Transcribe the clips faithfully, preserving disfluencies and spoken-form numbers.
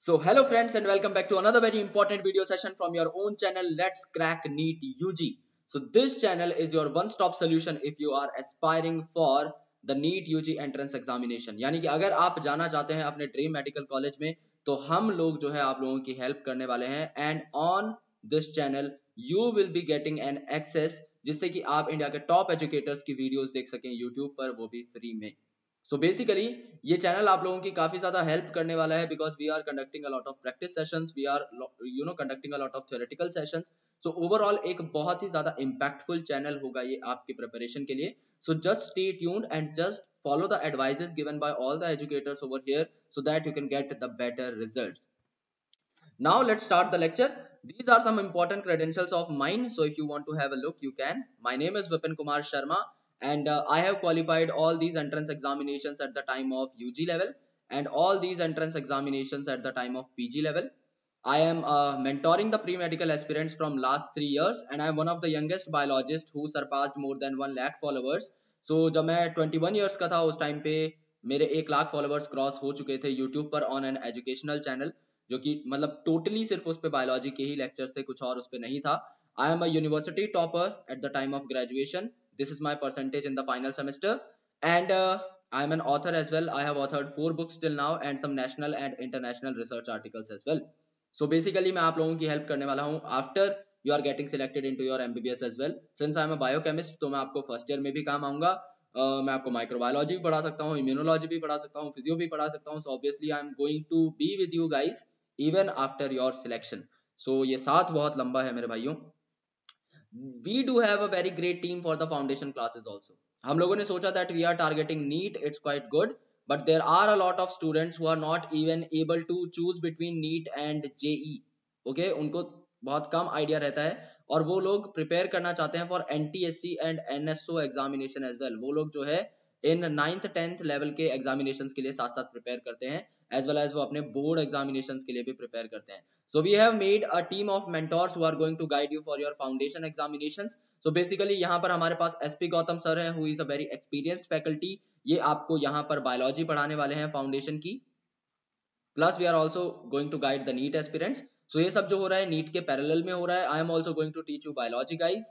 So hello friends and welcome back to another very important video session from your own channel Let's Crack NEET U G. So this channel is your one-stop solution if you are aspiring for the NEET U G entrance examination. यानी कि अगर आप जाना चाहते हैं अपने dream medical college में तो हम लोग जो है आप लोगों की हेल्प करने वाले हैं and on this channel you will be getting an access जिससे कि आप इंडिया के टॉप एजुकेटर्स की वीडियोस देख सकें यूट्यूब पर, वो भी फ्री में. सो so बेसिकली ये चैनल आप लोगों की काफी ज्यादा हेल्प करने वाला है because we are conducting a lot of practice sessions, we are you know conducting a lot of theoretical sessions. So overall एक बहुत ही ज्यादा इंपैक्टफुल चैनल होगा ये आपकी प्रिपरेशन के लिए. So just stay tuned and just follow the advices given by all the educators over here so that you can get the better results. Now let's start the lecture. These are some important credentials of mine, so if you want to have a look you can. My name is Vipin Kumar Sharma and uh, I have qualified all these entrance examinations at the time of U G level and all these entrance examinations at the time of P G level. I am uh, mentoring the pre-medical aspirants from last three years and I am one of the youngest biologists who surpassed more than one lakh followers. So जब मैं twenty-one years का था उस time पे मेरे एक lakh followers cross हो चुके थे यूट्यूब पर ऑन एन एजुकेशनल चैनल, जो कि मतलब टोटली सिर्फ उस पे बायोलॉजी के ही लेक्चर्स थे, कुछ और उस पे नहीं था. I am a university topper at the time of graduation. This is my percentage in the final semester and I am an author as well. I have authored four books till now and some national and international research articles as well. So basically मैं आप लोगों की help करने वाला हूँ after you are getting selected into your MBBS as well. Since I am a biochemist तो मैं आपको फर्स्ट ईयर में भी काम आऊंगा. Uh, मैं आपको माइक्रोबायोलॉजी भी पढ़ा सकता हूँ, इम्यूनोलॉजी भी पढ़ा सकता हूँ, फिजियो भी पढ़ा सकता हूँ. So obviously I am going to be with you guys even after your selection. So ये साथ बहुत लंबा है मेरे भाइयों. We do have a very great team for the foundation classes also. हम लोगों ने सोचा that we are targeting NEET, it's quite good, but there are a lot of students who are not even able to choose between NEET and J E E. okay? उनको बहुत कम idea रहता है और वो लोग प्रिपेयर करना चाहते हैं for N T S C and N S O examination as well. वो लोग जो है इन नाइन्थ टेंथ लेवल के एग्जामिनेशंस के लिए साथ साथ प्रिपेयर करते हैं एज वेल एज वो अपने बोर्ड एग्जामिनेशंस के लिए भी प्रिपेयर करते हैं. So we have made a team of mentors who are going to guide you for your foundation examinations. So basically यहाँ पर हमारे पास S P गौतम सर हैं who is a very experienced faculty. ये आपको यहाँ पर बायोलॉजी पढ़ाने वाले हैं फाउंडेशन की. Plus we are also going to guide the NEET aspirants. So ये सब जो हो रहा है नीट के पैरेलल में हो रहा है. I am also going to teach you biology guys.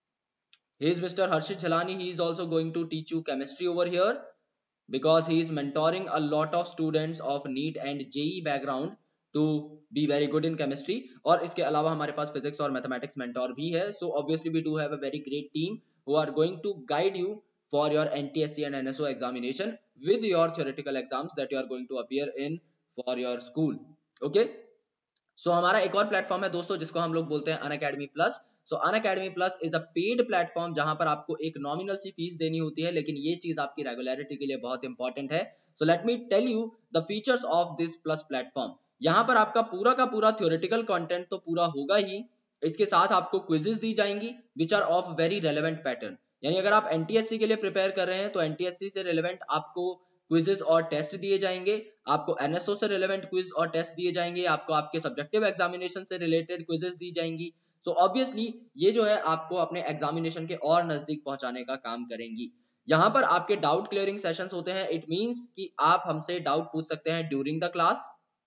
He is mister Harshit Jhalani. He is also going to teach you chemistry over here because he is mentoring a lot of students of NEET and J E E background to be very good in chemistry. और इसके अलावा हमारे पास physics और mathematics mentor भी है. So obviously we do have a very great team who are going to guide you for your N T S C and N S O examination with your theoretical exams that you are going to appear in for your school. Okay? So हमारा एक और platform है दोस्तों जिसको हम लोग बोलते हैं Unacademy Plus. So Unacademy Plus is a paid platform जहां पर आपको एक नॉमिनल सी फीस देनी होती है, लेकिन ये चीज आपकी रेगुलरिटी के लिए बहुत इंपॉर्टेंट है. So let me tell you the features of this Plus platform. यहाँ पर आपका पूरा का पूरा theoretical content तो पूरा होगा ही, इसके साथ आपको क्विजेस दी जाएंगी which are of very relevant pattern. यानी अगर आप N T S C के लिए प्रिपेयर कर रहे हैं तो N T S C से रिलेवेंट आपको क्विजेस और टेस्ट दिए जाएंगे, आपको N S O से रिलेवेंट क्विज और टेस्ट दिए जाएंगे, आपको आपके सब्जेक्टिव एग्जामिनेशन से रिलेटेड क्विजेस दी जाएंगी. सो so ऑब्वियसली ये जो है आपको अपने एग्जामिनेशन के और नजदीक पहुंचाने का काम करेंगी. यहाँ पर आपके डाउट क्लियरिंग सेशंस होते हैं. इट मींस कि आप हमसे डाउट पूछ सकते हैं during the class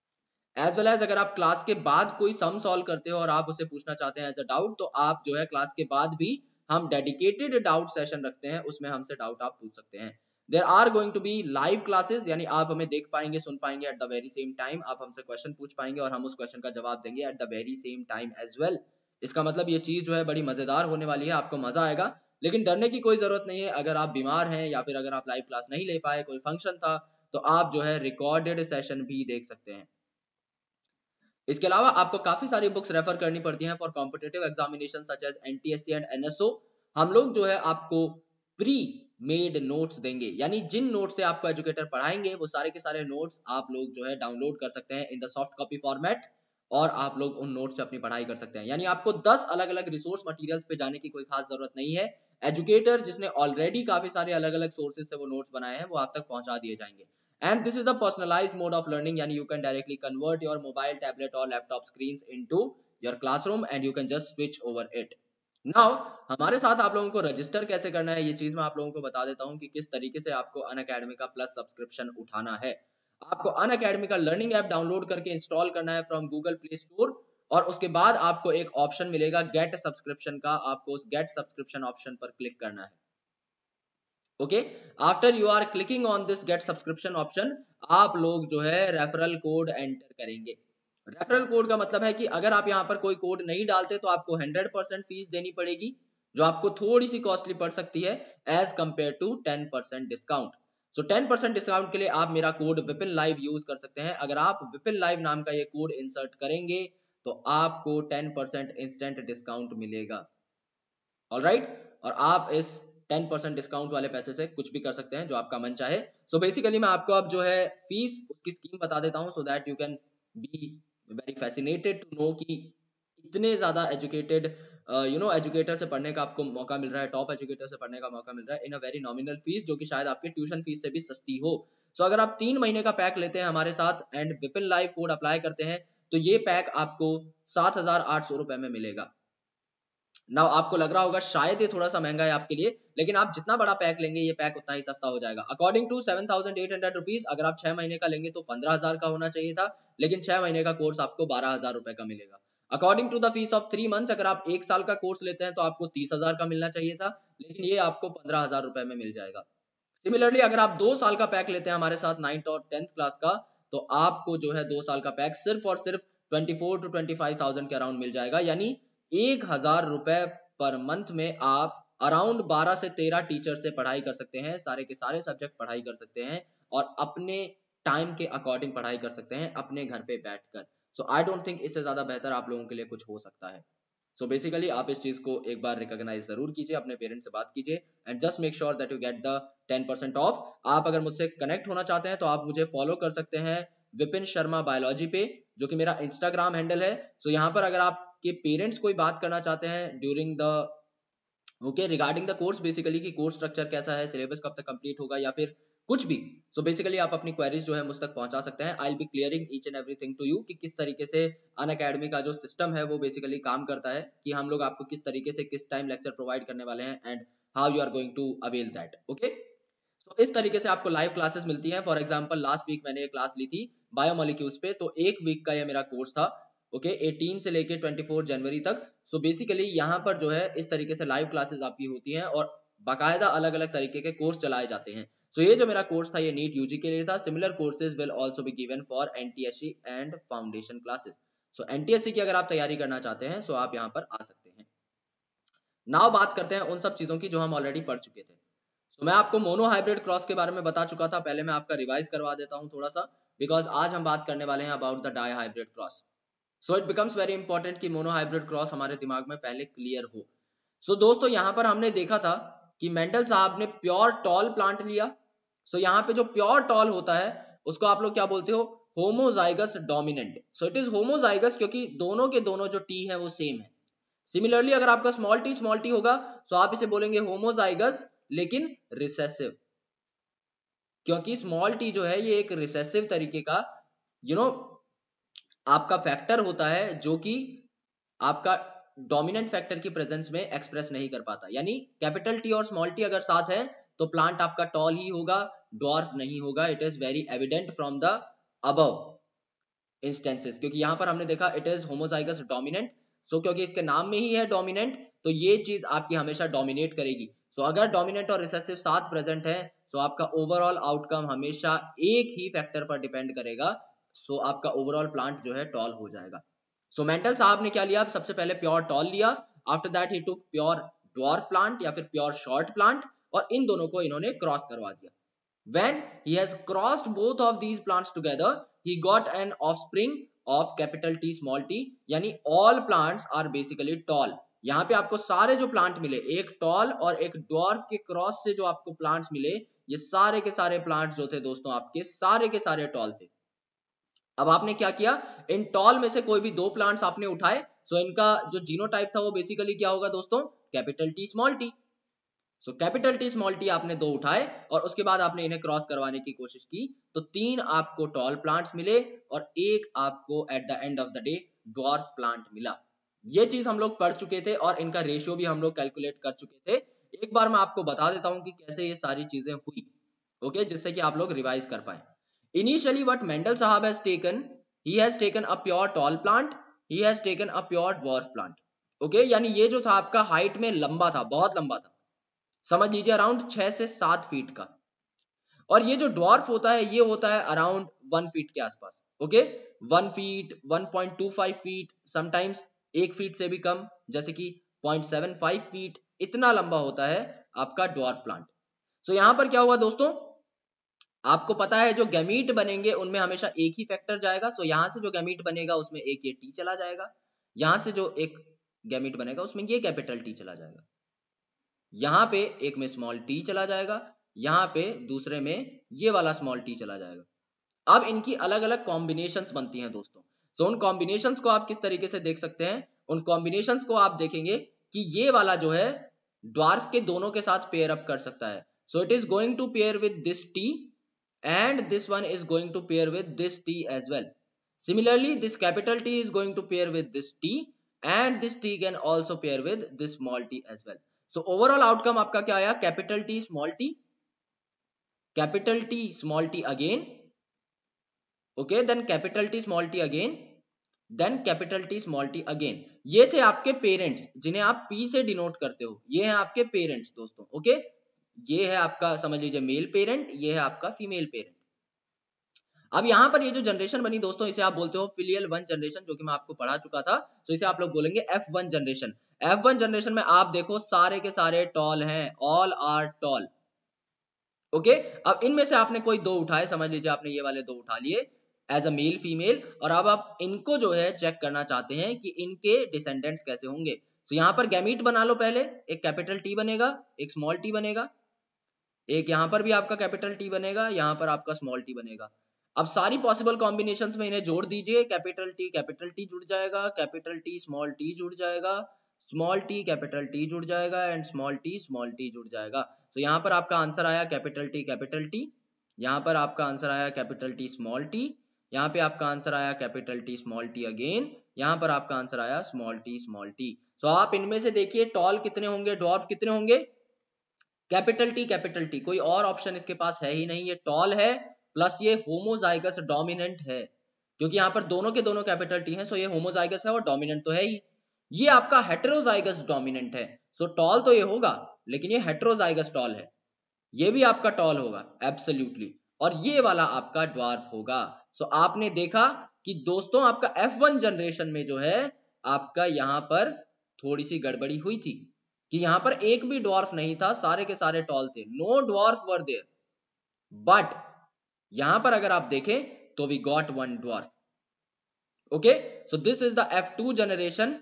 as well as अगर आप क्लास के बाद कोई सम सॉल्व करते हो और आप उसे पूछना चाहते हैं एज अ डाउट तो आप जो है क्लास के बाद भी हम डेडिकेटेड डाउट सेशन रखते हैं, उसमें हमसे डाउट आप पूछ सकते हैं. There are going to be live classes, यानी आप हमें देख पाएंगे, सुन पाएंगे at the very same time. आप हमसे क्वेश्चन पूछ पाएंगे और हम उस क्वेश्चन का जवाब देंगे at the very same time as well. इसका मतलब ये चीज जो है बड़ी मजेदार होने वाली है, आपको मजा आएगा. लेकिन डरने की कोई जरूरत नहीं है. अगर आप बीमार हैं या फिर अगर आप लाइव क्लास नहीं ले पाए, कोई फंक्शन था, तो आप जो है रिकॉर्डेड सेशन भी देख सकते हैं. इसके अलावा आपको काफी सारी बुक्स रेफर करनी पड़ती हैं for competitive examination such as N T S C and N S O. हम लोग जो है आपको प्री मेड नोट्स देंगे, यानी जिन नोट्स से आपको एजुकेटर पढ़ाएंगे वो सारे के सारे नोट्स आप लोग जो है डाउनलोड कर सकते हैं in the soft copy format और आप लोग उन नोट्स से अपनी पढ़ाई कर सकते हैं. यानी आपको दस अलग अलग रिसोर्स मटेरियल्स पे जाने की कोई खास जरूरत नहीं है. एजुकेटर जिसने ऑलरेडी काफी सारे अलग अलग सोर्सेज से वो नोट्स बनाए हैं वो आप तक पहुंचा दिए जाएंगे. And this is a personalized mode of learning, यानी you can directly convert your mobile, tablet or laptop screens into your classroom and you can just switch over it. Now हमारे साथ आप लोगों को रजिस्टर कैसे करना है ये चीज मैं आप लोगों को बता देता हूँ कि किस तरीके से आपको अनअकैडमी का प्लस सब्सक्रिप्शन उठाना है. आपको अनअकैडमी का लर्निंग ऐप डाउनलोड करके इंस्टॉल करना है फ्रॉम गूगल प्ले स्टोर, और उसके बाद आपको एक ऑप्शन मिलेगा गेट सब्सक्रिप्शन का, आपको उस गेट सब्सक्रिप्शन ऑप्शन पर क्लिक करना है। Okay, after you are clicking on this get subscription option, आप लोग जो है रेफरल कोड एंटर करेंगे। रेफरल कोड का मतलब है कि अगर आप यहाँ पर कोई कोड नहीं डालते तो आपको हंड्रेड परसेंट फीस देनी पड़ेगी, जो आपको थोड़ी सी कॉस्टली पड़ सकती है as compare to ten percent discount. So ten percent discount के लिए आप मेरा कोड विपिन लाइव यूज कर सकते हैं। अगर आप विपिन लाइव नाम का ये कोड इंसर्ट करेंगे तो आपको टेन परसेंट इंस्टेंट डिस्काउंट मिलेगा। ऑलराइट, और आप इस टेन परसेंट डिस्काउंट वाले पैसे से कुछ भी कर सकते हैं जो आपका मन चाहे। सो बेसिकली मैं आपको अब जो है फीस उसकी स्कीम बता देता हूं, so that you can be very fascinated to know कि इतने ज्यादा एजुकेटेड यू नो एजुकेटर से पढ़ने का आपको मौका मिल रहा है, टॉप एजुकेटर से पढ़ने का मौका मिल रहा है in a very nominal fees, जो कि शायद आपके ट्यूशन फीस से भी सस्ती हो। सो so, अगर आप तीन महीने का पैक लेते हैं हमारे साथ and Vipin live code apply करते हैं तो ये पैक आपको सात हजार आठ सौ रुपए में मिलेगा। नाउ आपको लग रहा होगा शायद ये थोड़ा सा महंगा है आपके लिए, लेकिन आप जितना बड़ा पैक लेंगे ये पैक उतना ही सस्ता हो जाएगा। According to seven thousand eight hundred rupees, अगर आप छह महीने का लेंगे तो पंद्रह हजार का होना चाहिए था, लेकिन छह महीने का कोर्स आपको बारह हजार रुपए का मिलेगा। According to the fees of three months, अगर आप एक साल का कोर्स लेते हैं तो आपको तीस हजार का मिलना चाहिए था, लेकिन ये आपको पंद्रह हजार रुपए में मिल जाएगा। सिमिलरली अगर आप दो साल का पैक लेते हैं हमारे साथ नाइन्थ और टेंथ क्लास का, तो आपको जो है दो साल का पैक सिर्फ और सिर्फ twenty four to twenty five thousand के अराउंड मिल जाएगा, यानी एक हजार रुपए पर मंथ में आप अराउंड बारह से तेरह टीचर से पढ़ाई कर सकते हैं, सारे के सारे सब्जेक्ट पढ़ाई कर सकते हैं और अपने टाइम के अकॉर्डिंग पढ़ाई कर सकते हैं अपने घर पे बैठकर। सो आई डोंट थिंक इससे ज्यादा बेहतर आप लोगों के लिए कुछ हो सकता है। सो so बेसिकली आप इस चीज को एक बार रिकॉग्नाइज जरूर कीजिए, अपने पेरेंट्स से बात कीजिए and just make sure that you get the ten percent off. आप अगर मुझसे कनेक्ट होना चाहते हैं तो आप मुझे फॉलो कर सकते हैं विपिन शर्मा बायोलॉजी पे, जो कि मेरा इंस्टाग्राम हैंडल है। सो so यहाँ पर अगर आपके पेरेंट्स कोई बात करना चाहते हैं during the okay regarding the course, basically कि कोर्स स्ट्रक्चर कैसा है, सिलेबस कब तक कंप्लीट होगा या फिर कुछ भी, सो so बेसिकली आप अपनी क्वेरीज जो है मुझ तक पहुंचा सकते हैं। I will be clearing each and everything to you कि किस तरीके से अनअकैडमी का जो सिस्टम है वो बेसिकली काम करता है, कि हम लोग आपको किस तरीके से किस टाइम लेक्चर प्रोवाइड करने वाले हैं and how you are going to avail that. Okay, तो इस तरीके से आपको लाइव क्लासेस मिलती हैं। फॉर एग्जांपल लास्ट वीक मैंने एक क्लास ली थी बायोमोलिक्यूल्स पे, तो एक वीक का ये मेरा कोर्स था। ओके okay, अठारह से लेके चौबीस जनवरी तक। सो बेसिकली यहाँ पर जो है इस तरीके से लाइव क्लासेस आपकी होती हैं और बाकायदा अलग अलग तरीके के कोर्स चलाए जाते हैं। सो so ये जो मेरा कोर्स था ये नीट यूजी के लिए था। Similar courses will also be given for NTSC and foundation classes. So NTSC की अगर आप तैयारी करना चाहते हैं तो आप यहाँ पर आ सकते हैं। नाउ बात करते हैं उन सब चीजों की जो हम ऑलरेडी पढ़ चुके थे। सो so, मैं आपको मोनो हाइब्रिड क्रॉस के बारे में बता चुका था, पहले मैं आपका रिवाइज करवा देता हूँ थोड़ा सा, बिकॉज आज हम बात करने वाले हैं about the dihybrid cross. So it becomes very important कि मोनो हाइब्रिड क्रॉस हमारे दिमाग में पहले क्लियर हो। सो so, दोस्तों यहाँ पर हमने देखा था कि मेंडल साहब ने प्योर टॉल प्लांट लिया। सो so, यहाँ पे जो प्योर टॉल होता है उसको आप लोग क्या बोलते हो, homozygous dominant. So it is homozygous क्योंकि दोनों के दोनों जो टी है वो सेम है। सिमिलरली अगर आपका स्मॉल टी स्मॉल टी होगा तो आप इसे बोलेंगे होमोजाइगस लेकिन रिसेसिव, क्योंकि स्मॉल टी जो है ये एक रिसेसिव तरीके का यू you नो know, आपका फैक्टर होता है जो कि आपका डोमिनेंट फैक्टर की प्रेजेंस में एक्सप्रेस नहीं कर पाता। यानी कैपिटल टी और स्मॉल टी अगर साथ है तो प्लांट आपका टॉल ही होगा, ड्वार्फ नहीं होगा। It is very evident from the above instances, क्योंकि यहां पर हमने देखा it is homozygous dominant. So क्योंकि इसके नाम में ही है डोमिनेंट तो ये चीज आपकी हमेशा डोमिनेट करेगी। सो so, अगर डोमिनेंट और रिसेसिव साथ प्रेजेंट है तो आपका ओवरऑल आउटकम हमेशा एक ही फैक्टर पर डिपेंड करेगा। सो so, आपका ओवरऑल प्लांट जो है टॉल हो जाएगा। सो so, मेंडल साहब ने क्या लिया, सबसे पहले प्योर टॉल लिया, after that he took pure dwarf plant या फिर प्योर शॉर्ट प्लांट, और इन दोनों को इन्होंने क्रॉस करवा दिया। When he has crossed both of these plants together, he got an offspring of capital T small t, यानी all plants are basically tall। यहाँ पे आपको सारे जो प्लांट मिले, एक टॉल और एक ड्वार्फ के क्रॉस से जो आपको प्लांट्स मिले, ये सारे के सारे प्लांट्स जो थे दोस्तों आपके सारे के सारे टॉल थे। अब आपने क्या किया, इन टॉल में से कोई भी दो प्लांट्स आपने उठाए, सो इनका जो जीनोटाइप था वो बेसिकली क्या होगा दोस्तों, capital T small T. So capital T small T आपने दो उठाए और उसके बाद आपने इन्हें क्रॉस करवाने की कोशिश की, तो तीन आपको टॉल प्लांट्स मिले और एक आपको at the end of the day dwarf plant मिला। ये चीज हम लोग पढ़ चुके थे और इनका रेशियो भी हम लोग कैलकुलेट कर चुके थे। एक बार मैं आपको बता देता हूं कि कैसे ये सारी चीजें हुई, ओके, जिससे कि आप लोग रिवाइज कर पाए। Initially what Mendel Sahab has taken, he has taken a pure tall plant, he has taken a pure dwarf plant. Okay okay? यानी ये जो था आपका हाइट में लंबा था, बहुत लंबा था, समझ लीजिए अराउंड छह से सात फीट का, और ये जो ड्वार्फ होता है ये होता है अराउंड वन फीट के आसपास. Okay, one feet, one point two five feet, sometimes एक फीट से भी कम, जैसे कि पॉइंट सेवन फाइव फीट, इतना लंबा होता है आपका ड्वार्फ प्लांट. सो so, यहां पर क्या हुआ दोस्तों, आपको पता है जो गैमीट बनेंगे उनमें हमेशा एक ही फैक्टर जाएगा. सो so, यहां से जो गैमीट बनेगा उसमें एक ये टी चला जाएगा, यहां से जो एक गैमीट बनेगा उसमें ये कैपिटल टी चला जाएगा, यहां पे एक में स्मॉल टी चला जाएगा, यहां पे दूसरे में ये वाला स्मॉल टी चला जाएगा. अब इनकी अलग अलग कॉम्बिनेशंस बनती हैं दोस्तों. सो so, उन कॉम्बिनेशंस को आप किस तरीके से देख सकते हैं, उन कॉम्बिनेशंस को आप देखेंगे कि ये वाला जो है ड्वार्फ के दोनों के साथ पेयर अप कर सकता है. So it is going to pair with this T and this one is going to pair with this T as well. Similarly, this capital T is going to pair with this T and this T can also pair with this small t as well. So overall outcome आपका क्या आया, capital T small t, capital T small t again, okay, then capital T small t again, then capital T small t again. ये थे आपके parents जिन्हें आप P से denote करते हो, ये हैं आपके पेरेंट्स दोस्तों. Okay okay? ये है आपका समझ लीजिए मेल पेरेंट, ये है आपका फीमेल पेरेंट. अब यहां पर ये जो जनरेशन बनी दोस्तों इसे आप बोलते हो फिलियल वन जनरेशन, जो कि मैं आपको पढ़ा चुका था. तो इसे आप लोग बोलेंगे F one generation. F one generation में आप देखो सारे के सारे टॉल हैं, ऑल आर टॉल. ओके, अब इनमें से आपने कोई दो उठाए, समझ लीजिए आपने ये वाले दो उठा लिए एज अ मेल फीमेल, और अब आप इनको जो है चेक करना चाहते हैं कि इनके डिसेंडेंट्स कैसे होंगे. तो यहां पर गैमीट बना लो पहले, एक कैपिटल टी बनेगा, एक स्मॉल टी बनेगा, एक यहां पर भी आपका कैपिटल टी बनेगा, यहां पर आपका स्मॉल टी बनेगा. अब सारी पॉसिबल कॉम्बिनेशंस में इन्हें जोड़ दीजिए, कैपिटल टी कैपिटल टी जुड़ जाएगा, कैपिटल टी स्मॉल टी जुड़ जाएगा, स्मॉल टी कैपिटल टी जुड़ जाएगा and small T small T जुड़ जाएगा. तो यहां पर आपका आंसर आया कैपिटल टी कैपिटल टी, यहां पर आपका आंसर आया कैपिटल टी स्मॉल टी, यहां पे आपका आंसर आया capital T small T again, यहां पर आपका आंसर आया small T small T. So आप इनमें से देखिए टॉल कितने होंगे, ड्वार्फ कितने होंगे, कैपिटल टी कैपिटल टी, कोई और ऑप्शन इसके पास है ही नहीं, ये टॉल है प्लस ये होमोजाइगस डोमिनेंट है, क्योंकि यहां पर दोनों के दोनों कैपिटल टी हैं. सो ये होमोजाइगस है और डोमिनेंट तो है ही. ये आपका हेटेरोजाइगस डोमिनेंट है. सो टॉल तो ये होगा लेकिन ये हेटेरोजाइगस टॉल है, ये भी आपका टॉल होगा एब्सोल्युटली, और ये वाला आपका ड्वार्फ होगा. सो आपने देखा कि दोस्तों आपका एफ वन जनरेशन में जो है आपका यहां पर थोड़ी सी गड़बड़ी हुई थी कि यहां पर एक भी ड्वार्फ नहीं था, सारे के सारे टॉल थे, no dwarf were there. But यहां पर अगर आप देखें तो we got one dwarf. Okay, so this is the F two generation,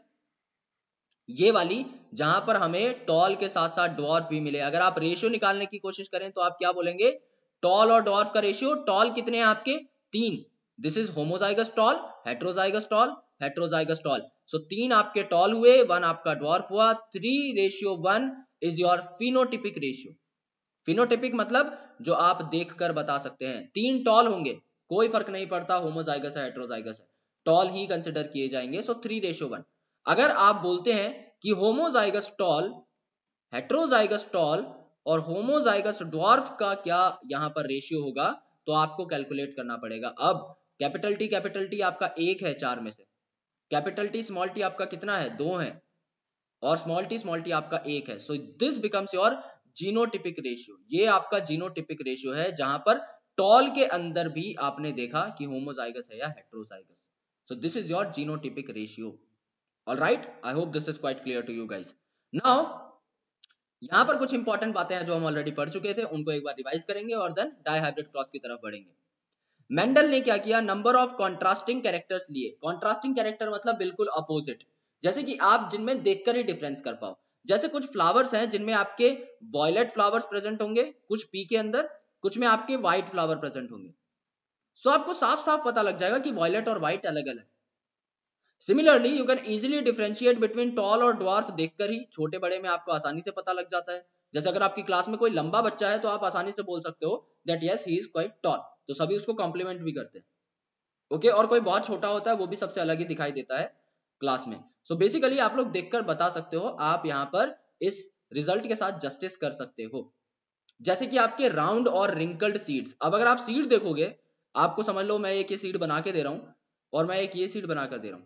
ये वाली जहां पर हमें टॉल के साथ साथ ड्वार्फ भी मिले. अगर आप रेशियो निकालने की कोशिश करें तो आप क्या बोलेंगे, टॉल और ड्वार्फ का रेशियो, टॉल कितने हैं आपके, तीन. This is homozygous tall, heterozygous tall, heterozygous tall. So तीन आपके टॉल हुए, वन आपका ड्वार्फ हुआ. Three ratio one is your phenotypic ratio. Phenotypic मतलब जो आप देखकर बता सकते हैं. तीन टॉल होंगे, कोई फर्क नहीं पड़ता होमोजाइगस है हेटेरोजाइगस है, टॉल ही कंसिडर किए जाएंगे. So three ratio one. अगर आप बोलते हैं कि होमोजाइगस टॉल, हेटेरोजाइगस टॉल और होमोजाइगस ड्वार्फ का क्या यहां पर रेशियो होगा, तो आपको कैलकुलेट करना पड़ेगा. अब कैपिटल टी कैपिटल टी आपका एक है चार में से, कैपिटल टी स्मॉल टी आपका कितना है, दो है, और स्मॉल टी स्मॉल टी आपका एक है. So this becomes your genotypic ratio. ये आपका जीनोटिपिक रेशियो है जहां पर टॉल के अंदर भी आपने देखा कि होमोजाइगस है या heterozygous. So this is your genotypic ratio. Alright, I hope this is quite clear to you guys. Now यहां पर कुछ इंपॉर्टेंट बातें हैं जो हम ऑलरेडी पढ़ चुके थे, उनको एक बार रिवाइज करेंगे और देन डायहाइब्रिड क्रॉस की तरफ बढ़ेंगे. मेंडल ने क्या किया, नंबर ऑफ कॉन्ट्रास्टिंग कैरेक्टर्स लिए. कॉन्ट्रास्टिंग कैरेक्टर मतलब बिल्कुल अपोजिट, जैसे कि आप जिनमें देखकर ही डिफरेंस कर पाओ. जैसे कुछ फ्लावर्स हैं जिनमें आपके वॉयलेट फ्लावर्स प्रेजेंट होंगे कुछ पी के अंदर, कुछ में आपके व्हाइट फ्लावर प्रेजेंट होंगे. सो so, आपको साफ साफ पता लग जाएगा कि वॉयलेट और व्हाइट अलग अलग. Similarly you can easily differentiate between tall और ड्वार्फ देखकर ही, छोटे बड़े में आपको आसानी से पता लग जाता है. जैसे अगर आपकी क्लास में कोई लंबा बच्चा है तो आप आसानी से बोल सकते हो that yes he is quite tall, तो सभी उसको कॉम्प्लीमेंट भी करते हैं. Okay okay? और कोई बहुत छोटा होता है वो भी सबसे अलग ही दिखाई देता है क्लास में. सो so बेसिकली आप लोग देखकर बता सकते हो, आप यहां पर इस रिजल्ट के साथ जस्टिस कर सकते हो. जैसे कि आपके राउंड और रिंकल्ड सीड्स. अब अगर आप सीड देखोगे आपको समझ लो मैं एक ये सीड बना के दे रहा हूं और मैं एक ये सीड बना कर दे रहा हूं।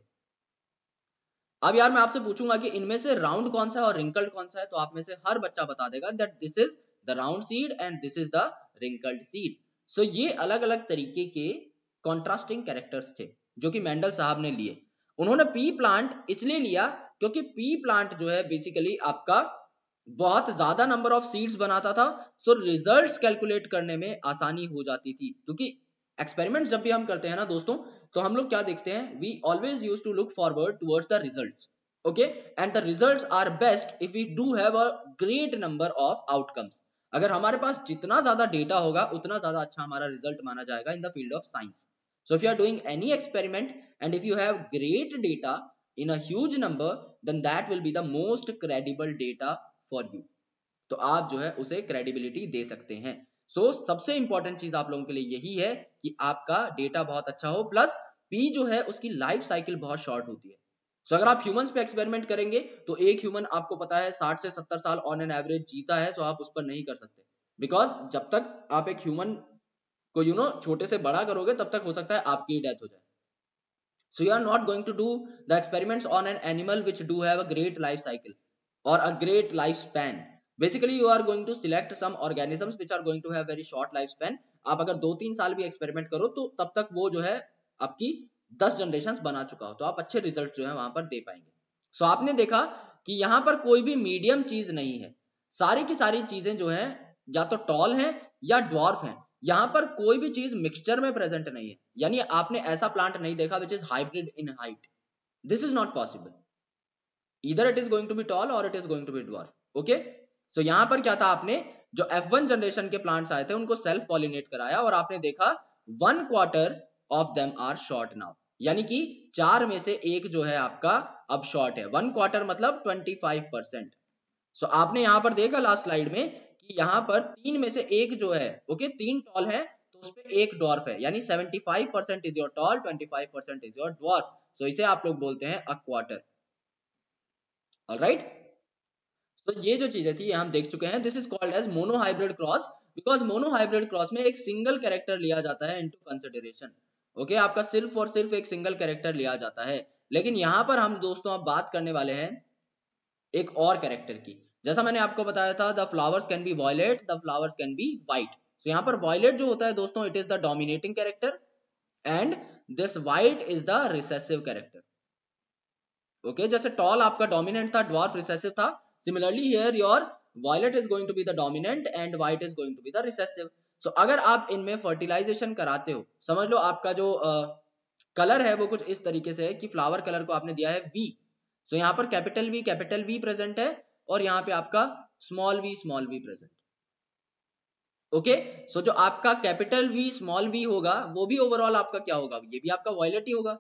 अब यार मैं आपसे पूछूंगा कि इनमें से राउंड कौन सा है और रिंकल्ड कौन सा है, तो आप में से हर बच्चा बता देगा that this is the round seed and this is the wrinkled seed. So ये अलग अलग तरीके के कॉन्ट्रास्टिंग कैरेक्टर्स थे जो कि मेंडल साहब ने लिए। उन्होंने पी प्लांट इसलिए लिया क्योंकि पी प्लांट जो है बेसिकली आपका बहुत ज्यादा नंबर ऑफ सीड्स बनाता था, सो रिजल्ट्स कैलकुलेट करने में आसानी हो जाती थी। क्योंकि एक्सपेरिमेंट्स जब भी हम करते हैं ना दोस्तों, तो हम लोग क्या देखते हैं, we always use to look forward towards the results, okay, and the results are best if we do have a great number of outcomes. अगर हमारे पास जितना ज्यादा डेटा होगा उतना ज्यादा अच्छा हमारा रिजल्ट माना जाएगा in the field of science. So if you are doing any experiment and if you have great data in a huge number, then that will be the most credible data for you. तो आप जो है उसे credibility दे सकते हैं। So so, सबसे important चीज आप लोगों के लिए यही है कि आपका डेटा बहुत अच्छा हो, प्लस पी जो है उसकी लाइफ साइकिल बहुत शॉर्ट होती है। सो so, अगर आप ह्यूमंस पे एक्सपेरिमेंट करेंगे तो एक ह्यूमन आपको पता है साठ से सत्तर साल ऑन एन एवरेज जीता है, तो आप उस पर नहीं कर सकते, बिकॉज जब तक आप एक ह्यूमन को यू नो छोटे से बड़ा करोगे तब तक हो सकता है आपकी डेथ हो जाए। So you are not going to do the experiments on an animal which do have a great life cycle or a great lifespan. Basically you are going to select some organisms which are going to have very short lifespan. आप अगर दो तीन साल भी experiment करो तो तब तक वो जो है आपकी दस जनरेशन बना चुका हो, तो आप अच्छे रिजल्ट जो है वहां पर दे पाएंगे। सो so, आपने देखा कि यहाँ पर कोई भी मीडियम चीज नहीं है, सारी की सारी चीजें जो है या तो टॉल है या ड्वार्फ है। यहां पर कोई भी चीज मिक्सचर में प्रेजेंट नहीं है, यानी आपने ऐसा प्लांट नहीं देखा which is hybrid in height. This is not possible, either it is going to be tall और it is going to be dwarf, okay. So यहां पर क्या था, आपने जो एफ वन जनरेशन के प्लांट्स आए थे उनको सेल्फ पॉलिनेट कराया और आपने देखा one quarter of them are short now, यानी कि चार में से एक जो है आपका अब शॉर्ट है। वन क्वार्टर मतलब ट्वेंटी फाइव परसेंट। सो आपने यहां पर देखा लास्ट स्लाइड में कि यहां पर तीन में से एक जो है, ओके, तीन टॉल है तो उसपे एक डॉर्फ है, यानी seventy five percent is your tall, twenty five percent is your dwarf. So इसे आप लोग बोलते हैं अ क्वार्टर, ऑलराइट। तो ये जो चीजें थी हम देख चुके हैं। This is called as monohybrid cross, because monohybrid cross में एक सिंगल कैरेक्टर लिया जाता है इनटू कंसिडरेशन, ओके, आपका सिर्फ और सिर्फ एक सिंगल कैरेक्टर लिया जाता है। लेकिन यहां पर हम दोस्तों अब बात करने वाले हैं एक और कैरेक्टर की। जैसा मैंने आपको बताया था, the flowers can be violet, the flowers can be white. So यहाँ पर वॉयलेट जो होता है दोस्तों, it is the dominating character and this white is the recessive character, okay. जैसे टॉल आपका डोमिनेंट था, ड्वार्फ रिसेसिव था, similarly here your violet is going to be the dominant and white is going to be the recessive. So अगर आप इनमें fertilisation कराते हो, समझ लो आपका जो कलर uh, है वो कुछ इस तरीके से है कि फ्लावर कलर को आपने दिया है वी। सो so, यहाँ पर capital V capital V present है और यहाँ पे आपका small V small V present, okay. So जो आपका कैपिटल वी स्मॉल वी होगा वो भी ओवरऑल आपका क्या होगा, ये भी आपका वॉयलेट ही होगा,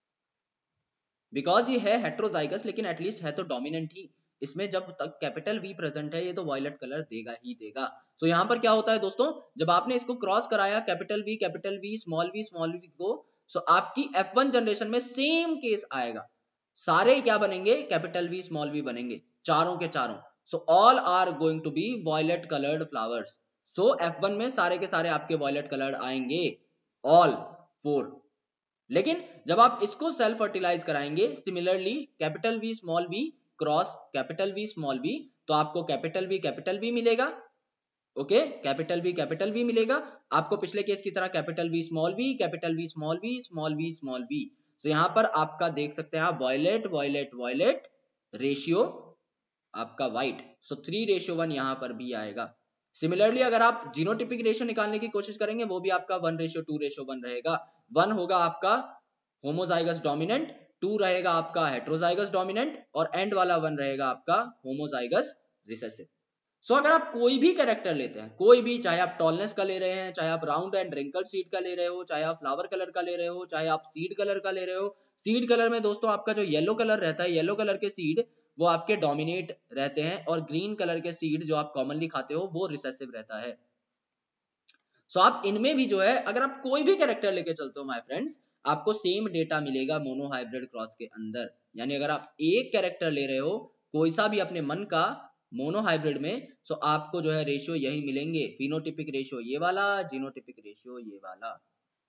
बिकॉज ये है हेट्रोजाइगस लेकिन एटलीस्ट है तो डोमिनेंट ही। इसमें जब तक कैपिटल वी प्रेजेंट है ये तो वॉयलेट कलर देगा ही देगा। सो so, यहाँ पर क्या होता है दोस्तों, जब आपने इसको क्रॉस कराया capital V capital V small V small V को, सो so आपकी एफ वन जनरेशन में सेम केस आएगा, सारे क्या बनेंगे, कैपिटल वी स्मॉल वी बनेंगे, चारों के चारों। So all are going to be violet coloured flowers. So F one में सारे के सारे आपके वॉयलेट कलर्ड आएंगे, ऑल फोर। लेकिन जब आप इसको सेल्फ फर्टिलाइज कराएंगे, similarly capital V small V cross capital V small V, तो आपको कैपिटल वी कैपिटल वी मिलेगा, okay, capital V capital V मिलेगा आपको पिछले केस की तरह, capital V small V capital V small V small V small V. तो यहाँ पर आपका देख सकते हैं आप वॉयलेट वॉयलेट वॉयलेट रेशियो आपका white, so three ratio one यहाँ पर भी आएगा। सिमिलरली अगर आप जीनोटिपिक रेशियो निकालने की कोशिश करेंगे वो भी आपका one ratio two ratio one रहेगा। वन होगा आपका होमोजाइगस डोमिनेंट, टू रहेगा आपका हेट्रोजाइगस डोमिनेंट और एंड वाला वन रहेगा आपका होमोजाइगस रिसेसिव। सो so, अगर आप कोई भी कैरेक्टर लेते हैं, कोई भी, चाहे आप टॉलनेस का ले रहे हैं, चाहे आप राउंड एंड रिंकल सीड का ले रहे हो, चाहे आप फ्लावर कलर का ले रहे हो, चाहे आप सीड कलर का ले रहे हो, सीड कलर में दोस्तों आपका जो येलो कलर रहता है, येलो कलर के सीड वो आपके डोमिनेट रहते हैं और ग्रीन कलर के सीड जो आप कॉमनली खाते हो वो रिसेसिव रहता है। सो so, आप इनमें भी जो है अगर आप कोई भी कैरेक्टर लेके चलते हो माय फ्रेंड्स, आपको सेम डेटा मिलेगा मोनोहाइब्रिड क्रॉस के अंदर। यानी अगर आप एक कैरेक्टर ले रहे हो कोई सा भी अपने मन का मोनोहाइब्रिड में, सो आपको जो है रेशियो यही मिलेंगे, फिनोटिपिक रेशियो ये वाला, जीनोटिपिक रेशियो ये वाला,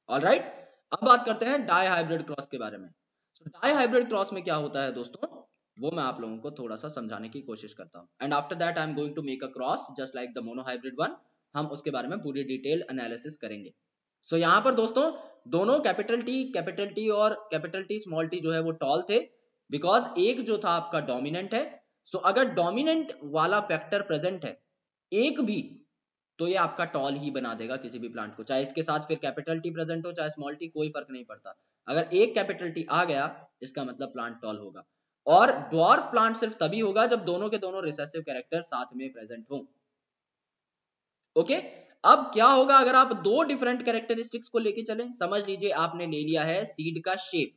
ऑलराइट, अब बात करते हैं डायहाइब्रिड क्रॉस के बारे में। so, डायहाइब्रिड क्रॉस में क्या होता है दोस्तों, वो मैं आप लोगों को थोड़ा सा समझाने की कोशिश करता हूँ। And after that I am going to make a cross just like the monohybrid one. हम उसके बारे में पूरी डिटेल एनालिसिस करेंगे। सो so, यहाँ पर दोस्तों दोनों कैपिटल टी कैपिटल टी और कैपिटल टी स्मॉल टी जो है वो टॉल थे, बिकॉज एक जो था आपका डोमिनेंट है। सो so, अगर डोमिनेंट वाला फैक्टर प्रेजेंट है एक भी, तो ये आपका टॉल ही बना देगा किसी भी प्लांट को, चाहे इसके साथ फिर कैपिटल टी प्रेजेंट हो चाहे स्मॉल टी, कोई फर्क नहीं पड़ता। अगर एक कैपिटल टी आ गया इसका मतलब प्लांट टॉल होगा। और ड्वार्फ प्लांट सिर्फ तभी होगा जब दोनों के दोनों रिसेसिव कैरेक्टर साथ में प्रेजेंट हो। ओके, अब क्या होगा अगर आप दो डिफरेंट कैरेक्टरिस्टिक्स को लेके चलें। समझ लीजिए आपने ले लिया है सीड का शेप,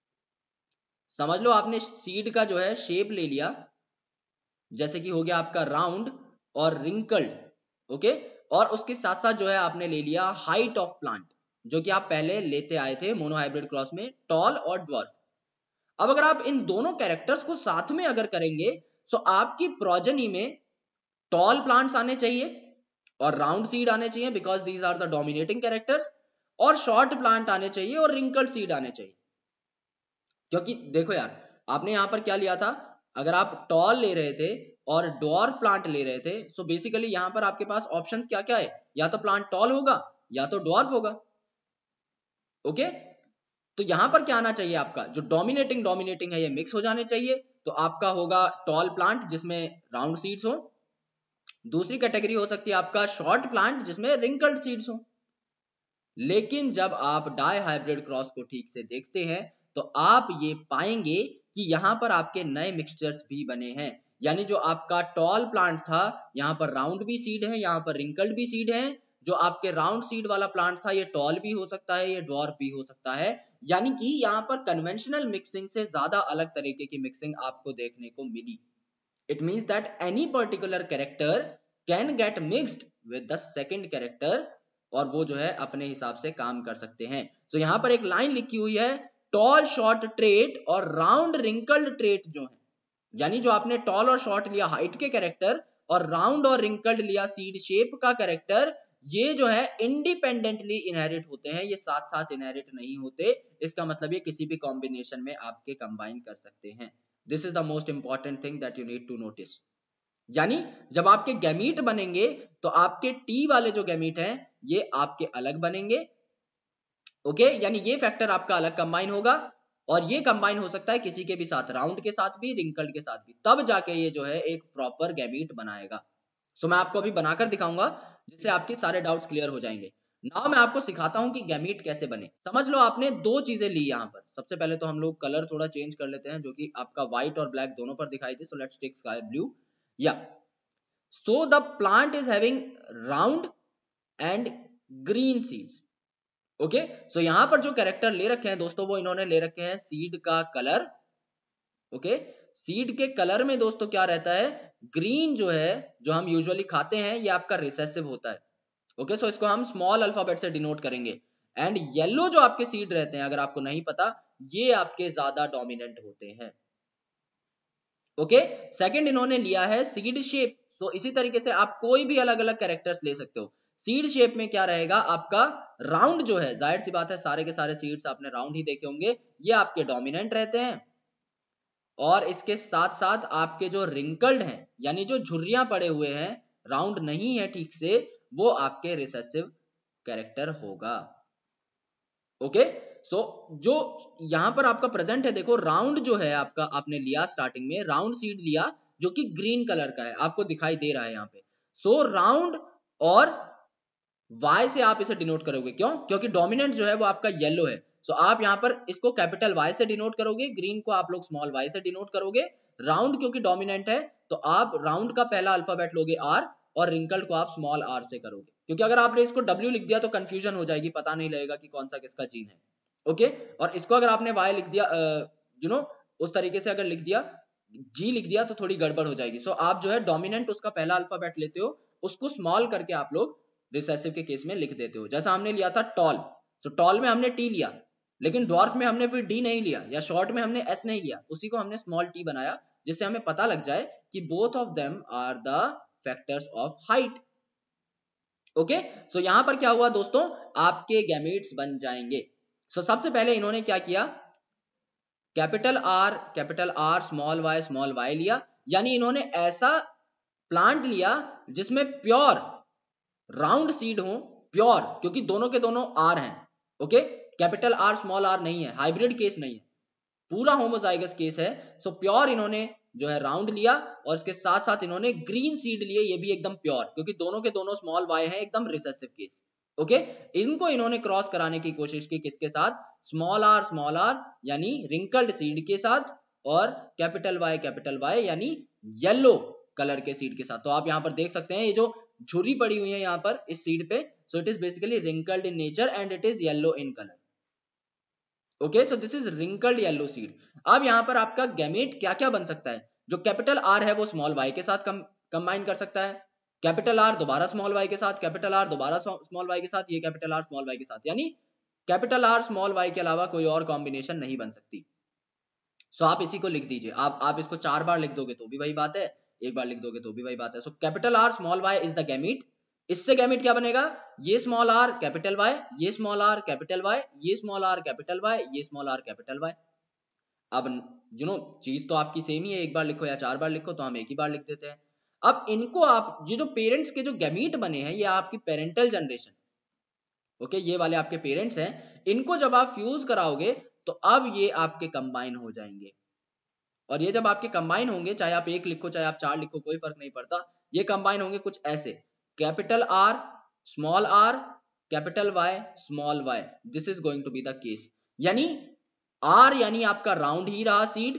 समझ लो आपने सीड का जो है शेप ले लिया, जैसे कि हो गया आपका राउंड और रिंकल्ड। ओके, और उसके साथ साथ जो है आपने ले लिया हाइट ऑफ प्लांट, जो कि आप पहले लेते आए थे मोनोहाइब्रिड क्रॉस में, टॉल और ड्वार्फ। अब अगर आप इन दोनों कैरेक्टर्स को साथ में अगर करेंगे तो आपकी प्रोजेनी में टॉल प्लांट्स आने चाहिए और राउंड सीड आने चाहिए, because these are the dominating characters, और शॉर्ट प्लांट आने चाहिए और रिंकल्ड सीड आने चाहिए। क्योंकि देखो यार, आपने यहां पर क्या लिया था, अगर आप टॉल ले रहे थे और ड्वार्फ प्लांट ले रहे थे, सो बेसिकली यहां पर आपके पास ऑप्शंस क्या क्या है, या तो प्लांट टॉल होगा या तो ड्वार्फ होगा। ओके, तो यहां पर क्या आना चाहिए, आपका जो डोमिनेटिंग डोमिनेटिंग है ये मिक्स हो जाने चाहिए। तो आपका होगा टॉल प्लांट जिसमें राउंड सीड्स हो, दूसरी कैटेगरी हो सकती है आपका शॉर्ट प्लांट जिसमें रिंकल्ड सीड्स हो। लेकिन जब आप डायहाइब्रिड क्रॉस को ठीक से देखते हैं तो आप ये पाएंगे कि यहां पर आपके नए मिक्सचर्स भी बने हैं। यानी जो आपका टॉल प्लांट था यहां पर राउंड भी सीड है, यहां पर रिंकल्ड भी सीड है। जो आपके राउंड सीड वाला प्लांट था ये टॉल भी हो सकता है, ये ड्वार्फ भी हो सकता है। यानी कि यहां पर कन्वेंशनल मिक्सिंग से ज्यादा अलग तरीके की मिक्सिंग आपको देखने को मिली। It means that any particular character can get mixed with the second character, और वो जो है अपने हिसाब से काम कर सकते हैं। तो so, यहां पर एक लाइन लिखी हुई है, टॉल शॉर्ट ट्रेट और राउंड रिंकल्ड ट्रेट जो है, यानी जो आपने टॉल और शॉर्ट लिया हाइट के कैरेक्टर और राउंड और रिंकल्ड लिया सीड शेप का कैरेक्टर, ये जो है इंडिपेंडेंटली इनहेरिट होते हैं, ये साथ साथ इनहेरिट नहीं होते। इसका मतलब ये किसी भी कॉम्बिनेशन में आपके कंबाइन कर सकते हैं। This is the most important thing that you need to notice. यानी जब आपके गैमीट बनेंगे तो आपके टी वाले जो गैमीट हैं ये आपके अलग बनेंगे। ओके, यानी ये फैक्टर आपका अलग कंबाइन होगा, और ये कंबाइन हो सकता है किसी के भी साथ, राउंड के साथ भी रिंकल्ड के साथ भी, तब जाके ये जो है एक प्रॉपर गैमीट बनाएगा। सो मैं आपको अभी बनाकर दिखाऊंगा जिससे आपके सारे डाउट्स क्लियर हो जाएंगे। नाउ मैं आपको सिखाता हूं कि गैमीट कैसे बने। समझ लो आपने दो चीजें ली यहां पर। सबसे पहले तो हम लोग कलर थोड़ा चेंज कर लेते हैं, जो कि आपका व्हाइट और ब्लैक दोनों पर दिखाई दे। So let's take sky blue. या so the plant is having round and green seeds. Okay, so यहां पर जो कैरेक्टर ले रखे हैं दोस्तों वो इन्होंने ले रखे हैं सीड का कलर। ओके, सीड के कलर में दोस्तों क्या रहता है, ग्रीन जो है जो हम यूजुअली खाते हैं ये आपका रिसेसिव होता है। ओके, सो इसको हम स्मॉल अल्फाबेट से डिनोट करेंगे। एंड येलो जो आपके सीड रहते हैं, अगर आपको नहीं पता, ये आपके ज्यादा डोमिनेंट होते हैं। ओके, सेकंड इन्होंने लिया है सीड शेप। तो इसी तरीके से आप कोई भी अलग अलग कैरेक्टर्स ले सकते हो। सीड शेप में क्या रहेगा, आपका राउंड जो है, जाहिर सी बात है सारे के सारे सीड्स आपने राउंड ही देखे होंगे, ये आपके डोमिनेंट रहते हैं। और इसके साथ साथ आपके जो रिंकल्ड हैं, यानी जो झुर्रियां पड़े हुए हैं, राउंड नहीं है ठीक से, वो आपके रिसेसिव कैरेक्टर होगा। ओके, सो so, जो यहां पर आपका प्रेजेंट है, देखो राउंड जो है आपका, आपने लिया स्टार्टिंग में राउंड सीड लिया जो कि ग्रीन कलर का है, आपको दिखाई दे रहा है यहाँ पे। सो राउंड और वाई से आप इसे डिनोट करोगे, क्यों, क्योंकि डोमिनेंट जो है वो आपका येलो है। सो so, आप यहाँ पर इसको कैपिटल वाई से डिनोट करोगे, ग्रीन को आप लोग स्मॉल वाई से डिनोट करोगे। राउंड क्योंकि डोमिनेंट है तो आप राउंड का पहला अल्फाबेट लोगे आर, और रिंकल्ड को आप स्मॉल आर से करोगे, क्योंकि अगर आपने इसको डब्ल्यू लिख दिया तो कंफ्यूजन हो जाएगी, पता नहीं लगेगा कि कौन सा किसका जीन है। ओके, और इसको अगर आपने वाई लिख दिया, यू नो उस तरीके से अगर लिख दिया, जी लिख दिया, तो थोड़ी गड़बड़ हो जाएगी। सो so, आप जो है डोमिनेंट उसका पहला अल्फाबेट लेते हो, उसको स्मॉल करके आप लोग रिसेसिव के केस में लिख देते हो। जैसा हमने लिया था टॉल, तो टॉल में हमने टी लिया, लेकिन ड्वार्फ में हमने फिर डी नहीं लिया, या शॉर्ट में हमने एस नहीं लिया, उसी को हमने स्मॉल टी बनाया, जिससे हमें पता लग जाए कि both of them are the factors of height. Okay, so यहां पर क्या हुआ दोस्तों, आपके गैमेट्स बन जाएंगे। सो so, सबसे पहले इन्होंने क्या किया, capital R capital R small Y small Y लिया, यानी इन्होंने ऐसा प्लांट लिया जिसमें प्योर राउंड सीड हो, प्योर, क्योंकि दोनों के दोनों आर हैं। Okay, capital R small R नहीं है, हाइब्रिड केस नहीं है, पूरा होमोजाइगस केस है। सो प्योर इन्होंने जो है राउंड लिया, और इसके साथ साथ इन्होंने ग्रीन सीड लिए, ये भी एकदम प्योर, क्योंकि दोनों के दोनों स्मॉल वाई है, एकदम रिसेसिव केस। ओके, इनको इन्होंने क्रॉस कराने की कोशिश की, किसके साथ, स्मॉल आर स्मॉल आर यानी रिंकल्ड सीड के साथ, और कैपिटल वाई कैपिटल वाई यानी येलो कलर के सीड के साथ। तो आप यहां पर देख सकते हैं ये जो झुर्री पड़ी हुई है यहाँ पर इस सीड पे, so it is basically wrinkled in nature and it is yellow in colour. Okay, so this is wrinkled yellow seed. अब यहां पर आपका गैमेट क्या क्या बन सकता है, जो कैपिटल आर है वो स्मॉल वाई के साथ कंबाइन कर सकता है, कैपिटल आर दोबारा स्मॉल वाई के साथ, कैपिटल आर दोबारा स्मॉल वाई के साथ, ये कैपिटल आर स्मॉल वाई के साथ, यानी कैपिटल आर स्मॉल वाई के अलावा कोई और कॉम्बिनेशन नहीं बन सकती। सो so, आप इसी को लिख दीजिए, आप आप इसको चार बार लिख दोगे तो भी वही बात है, एक बार लिख दोगे तो भी वही बात है। So capital R small Y is the gamete. इससे गैमेट क्या बनेगा, ये स्मॉल आर कैपिटल वाई, ये स्मॉल आर कैपिटल वाई, ये स्मॉल आर कैपिटल वाई, ये स्मॉल आर कैपिटल वाई। अब यू नो चीज तो आपकी सेम ही है, एक बार लिखो या चार बार लिखो, तो हम एक ही बार लिख देते हैं। अब इनको आप, ये जो पेरेंट्स के जो गैमेट बने हैं, ये आपकी पेरेंटल जनरेशन, ओके, ये वाले आपके पेरेंट्स हैं, इनको जब आप फ्यूज कराओगे तो अब ये आपके कंबाइन हो जाएंगे, और ये जब आपके कंबाइन होंगे, चाहे आप एक लिखो चाहे आप चार लिखो, कोई फर्क नहीं पड़ता, ये कंबाइन होंगे कुछ ऐसे, capital R small R capital Y small Y, this is going to be the case. यानी आर यानी आपका राउंड ही रहा सीड,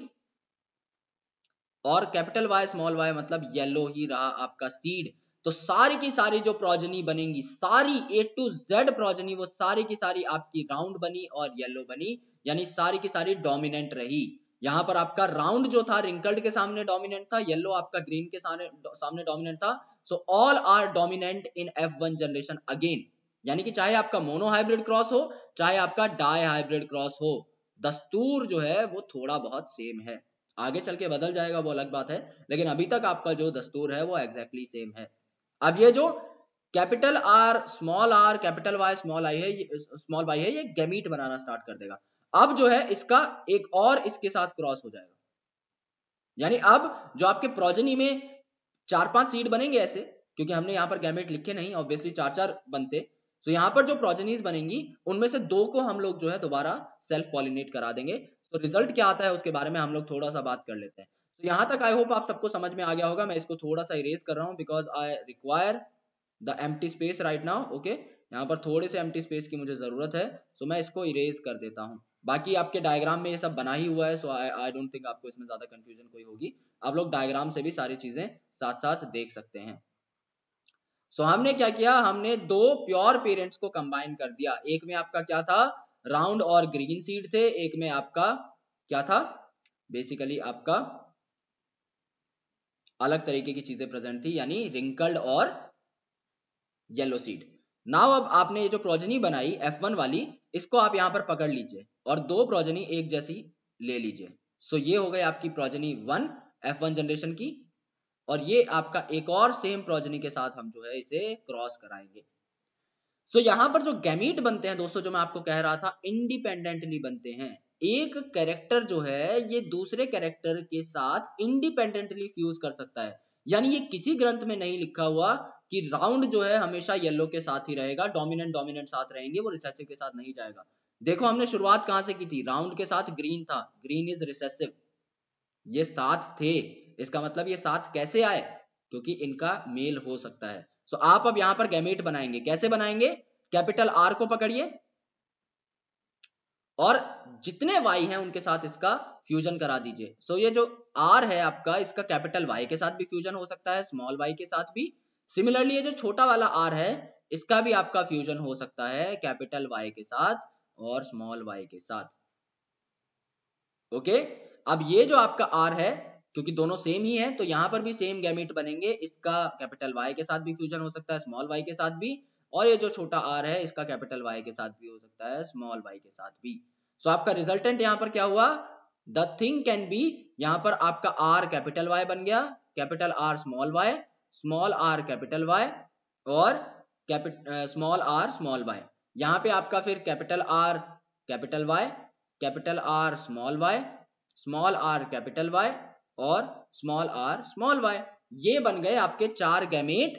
और कैपिटल वाई स्मॉल वाई मतलब येलो ही रहा आपका सीड। तो सारी की सारी जो प्रोजनी बनेंगी, सारी ए टू जेड प्रोजनी, वो सारी की सारी आपकी राउंड बनी और येलो बनी, यानी सारी की सारी डोमिनेंट रही। यहां पर आपका राउंड जो था रिंकल्ड के सामने डोमिनेंट था, येलो आपका ग्रीन के सामने सामने डोमिनेंट था। So all are dominant in F one generation again, यानी कि चाहे आपका मोनो हाइब्रिड क्रॉस हो चाहे आपका डाई हाइब्रिड क्रॉस हो, दस्तूर जो है वो थोड़ा बहुत सेम है, आगे चल के बदल जाएगा वो अलग बात है, लेकिन अभी तक आपका जो दस्तूर है वो एग्जैक्टली सेम है। अब ये जो capital R small R capital Y small I है, स्मॉल वाई है, ये गैमीट बनाना स्टार्ट कर देगा। अब जो है इसका एक और इसके साथ क्रॉस हो जाएगा, यानी अब जो आपके प्रोजनी में चार पांच सीड बनेंगे ऐसे, क्योंकि हमने यहाँ पर गैमेट लिखे नहीं, ऑब्वियसली चार चार बनते, तो यहाँ पर जो प्रोजेनीज बनेंगी उनमें से दो को हम लोग जो है दोबारा सेल्फ पॉलिनेट करा देंगे। तो रिजल्ट क्या आता है उसके बारे में हम लोग थोड़ा सा बात कर लेते हैं। तो यहाँ तक आई होप आप सबको समझ में आ गया होगा। मैं इसको थोड़ा सा इरेज कर रहा हूँ because I require the empty space right now. Okay, यहाँ पर थोड़े से एम्प्टी स्पेस की मुझे जरूरत है, सो मैं इसको इरेज कर देता हूँ। बाकी आपके डायग्राम में ये सब बना ही हुआ है, सो आई आई डोंट थिंक आपको इसमें ज्यादा कंफ्यूजन कोई होगी, आप लोग डायग्राम से भी सारी चीजें साथ साथ देख सकते हैं। सो so, हमने क्या किया, हमने दो प्योर पेरेंट्स को कंबाइन कर दिया, एक में आपका क्या था राउंड और ग्रीन सीड थे, एक में आपका क्या था बेसिकली आपका अलग तरीके की चीजें प्रेजेंट थी, यानी रिंकल्ड और येलो सीड। नाउ अब आपने ये जो प्रोजनी बनाई एफ वन वाली, इसको आप यहां पर पकड़ लीजिए और दो प्रोजनी एक जैसी ले लीजिए। सो so, ये हो गई आपकी progeny one F one generation की, और ये आपका एक और सेम प्रोजनी के साथ हम जो है इसे क्रॉस कराएंगे। सो so, यहां पर जो गैमीट बनते हैं दोस्तों, जो मैं आपको कह रहा था, इंडिपेंडेंटली बनते हैं। एक कैरेक्टर जो है ये दूसरे कैरेक्टर के साथ इंडिपेंडेंटली फ्यूज कर सकता है, यानी ये किसी ग्रंथ में नहीं लिखा हुआ कि राउंड जो है हमेशा येलो के साथ ही रहेगा, डोमिनेंट डोमिनेंट साथ रहेंगे, वो रिसेसिव के साथ नहीं जाएगा। देखो हमने शुरुआत कहां से की थी, राउंड के साथ ग्रीन था, ग्रीन इज रिसेसिव, ये साथ थे, इसका मतलब ये साथ कैसे आए, क्योंकि इनका मेल हो सकता है। सो आप अब यहां पर गैमेट बनाएंगे, कैसे बनाएंगे, कैपिटल आर को पकड़िए और जितने वाई हैं उनके साथ इसका फ्यूजन करा दीजिए। सो ये जो आर है आपका, इसका कैपिटल वाई के साथ भी फ्यूजन हो सकता है, स्मॉल वाई के साथ भी। सिमिलरली ये जो छोटा वाला आर है, इसका भी आपका फ्यूजन हो सकता है कैपिटल वाई के साथ और स्मॉल वाई के साथ। ओके, अब ये जो आपका आर है, क्योंकि दोनों सेम ही है, तो यहां पर भी सेम गैमेट बनेंगे, इसका कैपिटल वाई के साथ भी फ्यूजन हो सकता है, स्मॉल वाई के साथ भी, और ये जो छोटा आर है इसका कैपिटल वाई के साथ भी हो सकता है, स्मॉल वाई के साथ भी। सो so, आपका रिजल्टेंट यहां पर क्या हुआ, द थिंग कैन बी, यहां पर आपका आर कैपिटल वाई बन गया, capital R small Y, small R capital Y, और capital small R small Y, यहाँ पे आपका फिर capital R capital Y, capital R small Y, small R capital Y और स्मॉल आर स्मॉल वाई। ये बन गए आपके चार गैमेट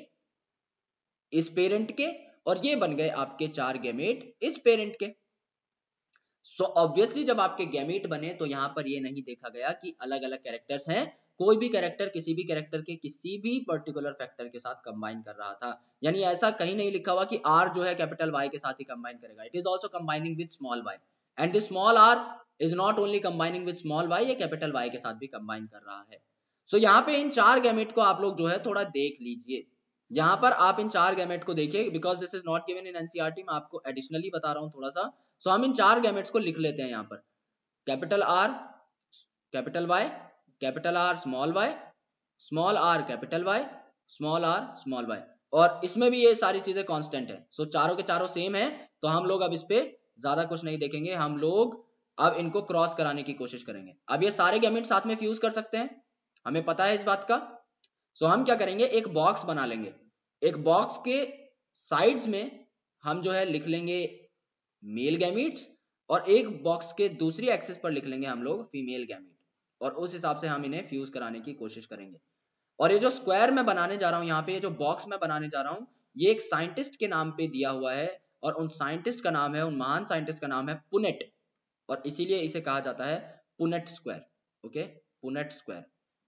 इस पेरेंट के और ये बन गए आपके चार गैमेट इस पेरेंट के। सो so, ऑब्वियसली जब आपके गैमेट बने तो यहाँ पर ये नहीं देखा गया कि अलग अलग कैरेक्टर्स हैं, कोई भी कैरेक्टर किसी भी कैरेक्टर के किसी भी पर्टिकुलर फैक्टर के साथ कंबाइन कर रहा था। यानी ऐसा कहीं नहीं लिखा हुआ कि आर जो है कैपिटल वाई के साथ ही कंबाइन करेगा, it is also combining with small Y and this small R is not only combining with small Y, ये कैपिटल वाई के साथ भी कंबाइन कर रहा है। सो so, यहाँ पे इन चार गैमेट को आप लोग जो है थोड़ा देख लीजिए, यहाँ पर आप इन चार गैमेट को देखिए, because this is not given in NCERT, मैं आपको एडिशनली बता रहा हूँ थोड़ा सा। सो so, हम इन चार गैमेट्स को लिख लेते हैं यहाँ पर, capital R capital Y, capital R small Y, small R capital Y, small R small Y, और इसमें भी ये सारी चीजें कांस्टेंट है। सो so, चारों के चारों सेम है, तो हम लोग अब इस पे ज्यादा कुछ नहीं देखेंगे, हम लोग अब इनको क्रॉस कराने की कोशिश करेंगे। अब ये सारे गैमेट साथ में फ्यूज कर सकते हैं, हमें पता है इस बात का। सो so, हम क्या करेंगे, एक बॉक्स बना लेंगे, एक बॉक्स के साइड्स में हम जो है लिख लेंगे मेल गैमेट्स और एक बॉक्स के दूसरी एक्सिस पर लिख लेंगे हम लोग फीमेल गैमेट, और उस हिसाब से हम इन्हें फ्यूज कराने की कोशिश करेंगे। और ये जो स्क्वायर मैं बनाने जा रहा हूं यहाँ पे, ये जो बॉक्स मैं बनाने जा रहा हूं, ये एक साइंटिस्ट के नाम पे दिया हुआ है, और उन साइंटिस्ट का नाम है, उन महान साइंटिस्ट का नाम है पुनेट, और इसीलिए इसे कहा जाता है Punnett square. Okay, Punnett square.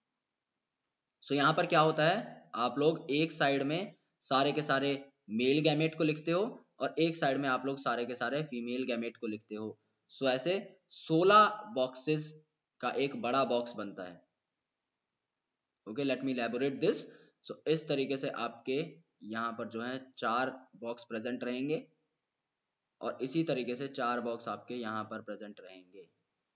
So यहाँ पर क्या होता है, आप लोग एक साइड में सारे के सारे मेल गैमेट को लिखते हो और एक साइड में आप लोग सारे के सारे फीमेल गैमेट को लिखते हो। सो so, ऐसे सोलह बॉक्सेस का एक बड़ा बॉक्स बनता है। Okay, let me elaborate this. So इस तरीके से आपके यहाँ पर जो है चार बॉक्स प्रेजेंट रहेंगे और इसी तरीके से चार बॉक्स आपके यहाँ पर प्रेजेंट रहेंगे।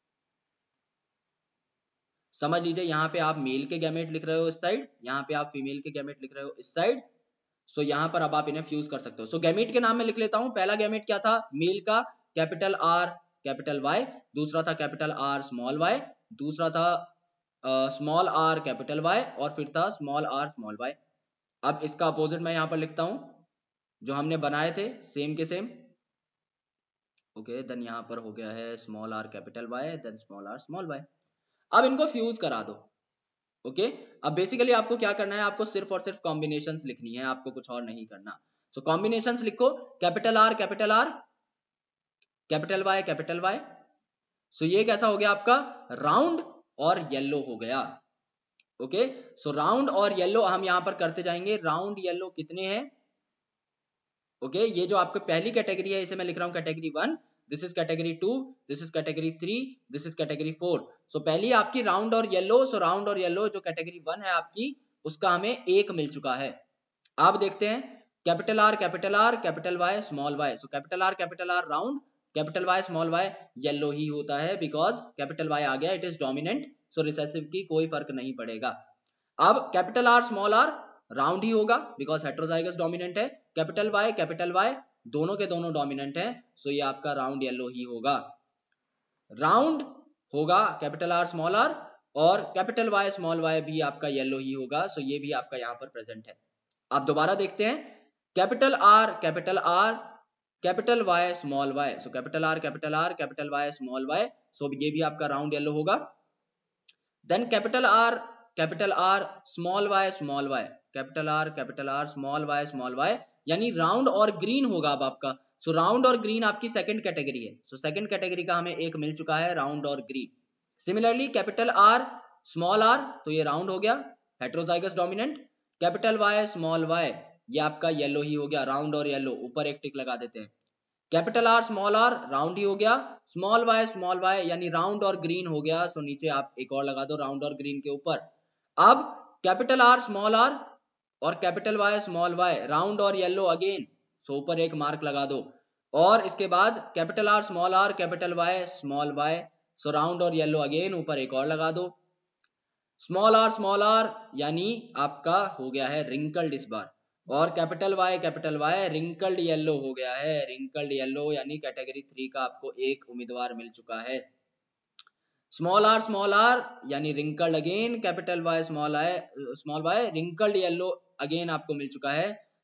समझ लीजिए, यहाँ पे आप मेल के गैमेट लिख रहे हो इस साइड, यहाँ पे आप फीमेल के गैमेट लिख रहे हो इस साइड। सो so, यहाँ पर अब आप इन्हें फ्यूज कर सकते हो। सो so, गैमेट के नाम में लिख लेता हूं, पहला गैमेट क्या था, मेल का कैपिटल आर कैपिटल वाई, दूसरा था कैपिटल आर स्मॉल वाई, दूसरा था स्मॉल आर कैपिटल वाई, और फिर था स्मॉल आर स्मॉल वाई। अब इसका अपोजिट मैं यहाँ पर लिखता हूं, जो हमने बनाए थे सेम के सेम। ओके, देन यहाँ पर हो गया है small R capital Y, then small R small Y. अब इनको फ्यूज करा दो। Okay okay? अब बेसिकली आपको क्या करना है, आपको सिर्फ और सिर्फ कॉम्बिनेशंस लिखनी है, आपको कुछ और नहीं करना। सो so, कॉम्बिनेशंस लिखो, capital R capital R capital Y capital Y. So ये कैसा हो गया आपका, राउंड और येलो हो गया। ओके, सो राउंड और येलो हम यहां पर करते जाएंगे। राउंड येलो कितने हैं, ओके okay? ये जो आपकी पहली कैटेगरी है, इसे मैं लिख रहा हूं category one, this is category two, this is category three, this is category four. So पहली आपकी राउंड और येलो। सो राउंड और येलो जो कैटेगरी वन है आपकी, उसका हमें एक मिल चुका है। आप देखते हैं, capital R capital R capital Y small Y. So capital R capital R round, capital Y small Y yellow ही होता है, बिकॉज कैपिटल वाई आ गया, it is dominant. So recessive की कोई फर्क नहीं पड़ेगा। अब capital R small R round ही होगा, बिकॉज हेट्रोजाइगस डोमिनेंट है। कैपिटल वाई कैपिटल वाई दोनों के दोनों डोमिनेंट है, सो ये आपका राउंड येलो ही होगा। राउंड होगा कैपिटल आर स्मॉल आर, और कैपिटल वाई स्मॉल वाई भी आपका येलो ही होगा, सो ये भी आपका यहाँ पर प्रेजेंट है। आप दोबारा देखते हैं, capital R capital R capital Y small Y. So capital R capital R capital Y small Y, so ये भी आपका राउंड येलो होगा। Then capital R capital R small Y small Y, capital R capital R small Y small Y, यानी round और green होगा अब आपका। So so, round और ग्रीन आपकी सेकंड कैटेगरी है। सो सेकंड कैटेगरी का हमें एक मिल चुका है, राउंड और green. Similarly capital R small R, तो ये राउंड हो गया, heterozygous dominant. Capital Y small Y, ये आपका येलो ही हो गया, राउंड और येलो, ऊपर एक टिक लगा देते हैं। Capital R small R round ही हो गया, स्मॉल वाई स्मॉल वाई यानी राउंड और ग्रीन हो गया। सो नीचे आप एक और लगा दो राउंड और ग्रीन के ऊपर। अब कैपिटल आर स्मॉल आर और capital Y small Y round और येलो अगेन, सो ऊपर एक मार्क लगा दो। और इसके बाद capital R small R capital Y small Y, so round और येलो अगेन, ऊपर एक और लगा दो। स्मॉल आर स्मॉल आर यानी आपका हो गया है रिंकल्ड इस बार, और capital Y capital Y wrinkled yellow हो गया है, रिंकल्ड येलो यानी कैटेगरी थ्री का आपको एक उम्मीदवार मिल चुका है। स्मॉल आर स्मॉल आर यानी wrinkled again, capital Y small I small Y wrinkled yellow again आपको मिल चुका है।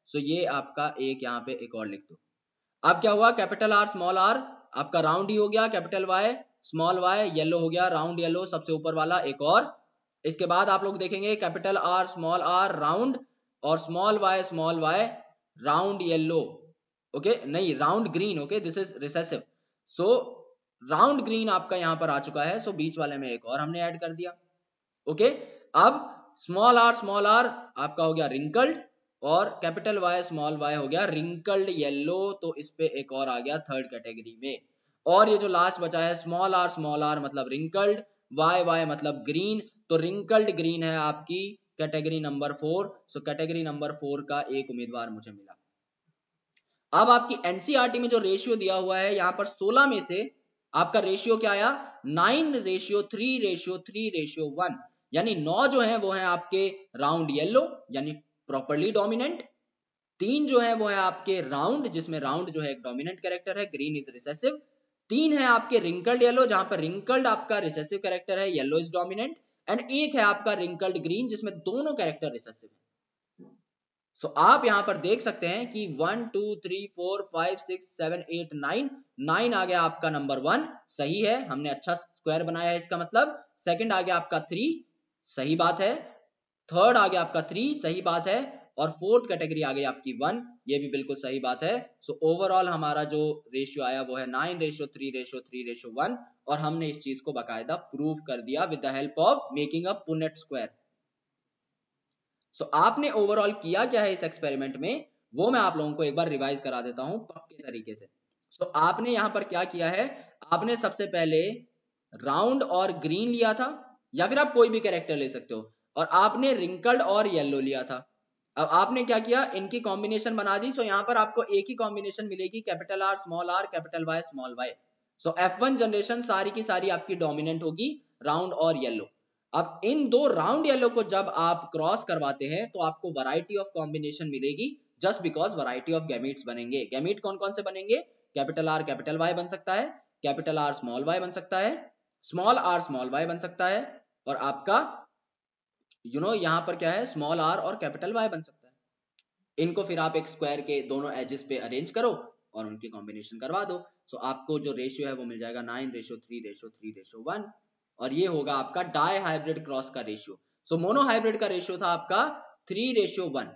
सो ये आपका एक यहाँ पे एक और लिख दो। अब क्या हुआ, कैपिटल आर स्मॉल आर आपका राउंड ही हो गया, capital Y small Y yellow हो गया, राउंड येलो सबसे ऊपर वाला एक और। इसके बाद आप लोग देखेंगे capital R small R round और small Y small Y round yellow, okay नहीं round green, okay this is recessive. So round green आपका यहां पर आ चुका है, सो बीच वाले में एक और हमने ऐड कर दिया, ओके। अब स्मॉल आर स्मॉल आर आपका हो गया रिंकल्ड और कैपिटल वाई स्मॉल वाई हो गया रिंकल्ड येलो, तो इस पे एक और आ गया थर्ड कैटेगरी में। और ये जो लास्ट बचा है स्मॉल आर स्मॉल आर मतलब रिंकल्ड, वाई वाई मतलब ग्रीन, तो रिंकल्ड ग्रीन है आपकी category number four. So category number four का एक उम्मीदवार मुझे मिला। अब आपकी एनसीईआरटी में जो रेशियो दिया हुआ है यहां पर सोलह में से आपका रेशियो क्या आया, nine ratio three ratio three ratio one, यानी नौ जो है वो है आपके राउंड येलो यानी प्रॉपरली डोमिनेंट, तीन जो है वो है आपके राउंड जिसमें राउंड जो है एक डोमिनेंट कैरेक्टर है, ग्रीन इज रिसेसिव, तीन है आपके रिंकल्ड येलो जहां पर रिंकल्ड आपका रिसेसिव कैरेक्टर है, येलो इज डोमिनेंट, एंड एक है आपका रिंकल्ड ग्रीन जिसमें दोनों कैरेक्टर रिसेसिव है। सो so, आप यहां पर देख सकते हैं कि one two three four five six seven eight nine, nine आ गया आपका नंबर वन, सही है, हमने अच्छा स्क्वायर बनाया है इसका मतलब। सेकंड आ गया आपका थ्री, सही बात है। थर्ड आ गया आपका थ्री, सही बात है। और फोर्थ कैटेगरी आ गई आपकी वन, ये भी बिल्कुल सही बात है। सो so, ओवरऑल हमारा जो रेशियो आया वो है nine ratio three ratio three ratio one, और हमने इस चीज को बाकायदा प्रूव कर दिया with the help of making a Punnett square. So so, आपने ओवरऑल किया क्या है इस एक्सपेरिमेंट में, वो मैं आप लोगों को एक बार रिवाइज करा देता हूं पक्के तरीके से। सो so, आपने यहां पर क्या किया है, आपने सबसे पहले राउंड और ग्रीन लिया था, या फिर आप कोई भी कैरेक्टर ले सकते हो, और आपने रिंकल्ड और येलो लिया था। अब आपने क्या किया, इनकी कॉम्बिनेशन बना दी। सो so, यहां पर आपको एक ही कॉम्बिनेशन मिलेगी, capital R small R capital Y small Y. So F one generation सारी की सारी आपकी डोमिनेंट होगी, राउंड और येलो। अब इन दो राउंड येलो को जब आप क्रॉस करवाते हैं तो आपको वैरायटी ऑफ कॉम्बिनेशन मिलेगी, just because variety of gametes बनेंगे। गैमीट कौन कौन से बनेंगे, कैपिटल आर कैपिटल वाई बन सकता है, कैपिटल आर स्मॉल वाई बन सकता है, स्मॉल आर स्मॉल वाई बन सकता है, और आपका यू नो यहां पर क्या है स्मॉल आर और कैपिटल वाई बन सकता है। इनको फिर आप एक स्क्वायर के दोनों एजेस पे अरेंज करो और उनकी कॉम्बिनेशन करवा दो। सो so, आपको जो रेशियो है वो मिल जाएगा nine ratio three ratio three ratio one, और ये होगा आपका डाई हाइब्रिड क्रॉस का रेशियो। सो मोनो हाइब्रिड का रेशियो था आपका थ्री रेशियो वन,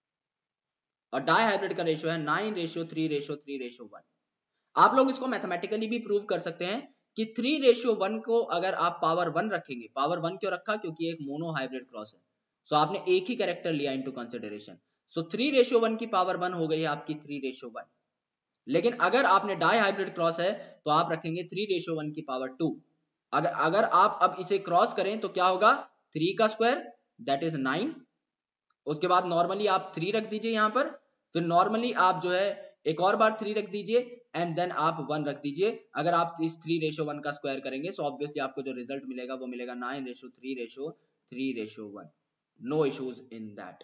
और डाई हाइब्रिड का रेशियो है nine ratio three ratio three ratio one. आप लोग इसको मैथमेटिकली भी प्रूव कर सकते हैं कि थ्री रेशियो वन को अगर आप पावर वन रखेंगे, पावर वन क्यों रखा, क्योंकि एक मोनो हाइब्रिड क्रॉस है। सो so, आपने एक ही कैरेक्टर लिया into consideration. So three ratio one की पावर वन हो गई है आपकी थ्री रेशियो वन। लेकिन अगर आपने डाई हाइब्रिड क्रॉस है तो आप रखेंगे थ्री रेशियो वन की पावर टू। अगर अगर आप अब इसे क्रॉस करें तो क्या होगा, थ्री का स्क्वायर दैट इज नाइन, उसके बाद नॉर्मली आप थ्री रख दीजिए यहां पर, फिर नॉर्मली आप जो है एक और बार थ्री रख दीजिए, एंड देन आप वन रख दीजिए। अगर आप इस थ्री रेशियो वन का स्क्वायर करेंगे सो ऑब्वियसली आपको जो रिजल्ट मिलेगा वो मिलेगा nine ratio three ratio three ratio one. No issues in that,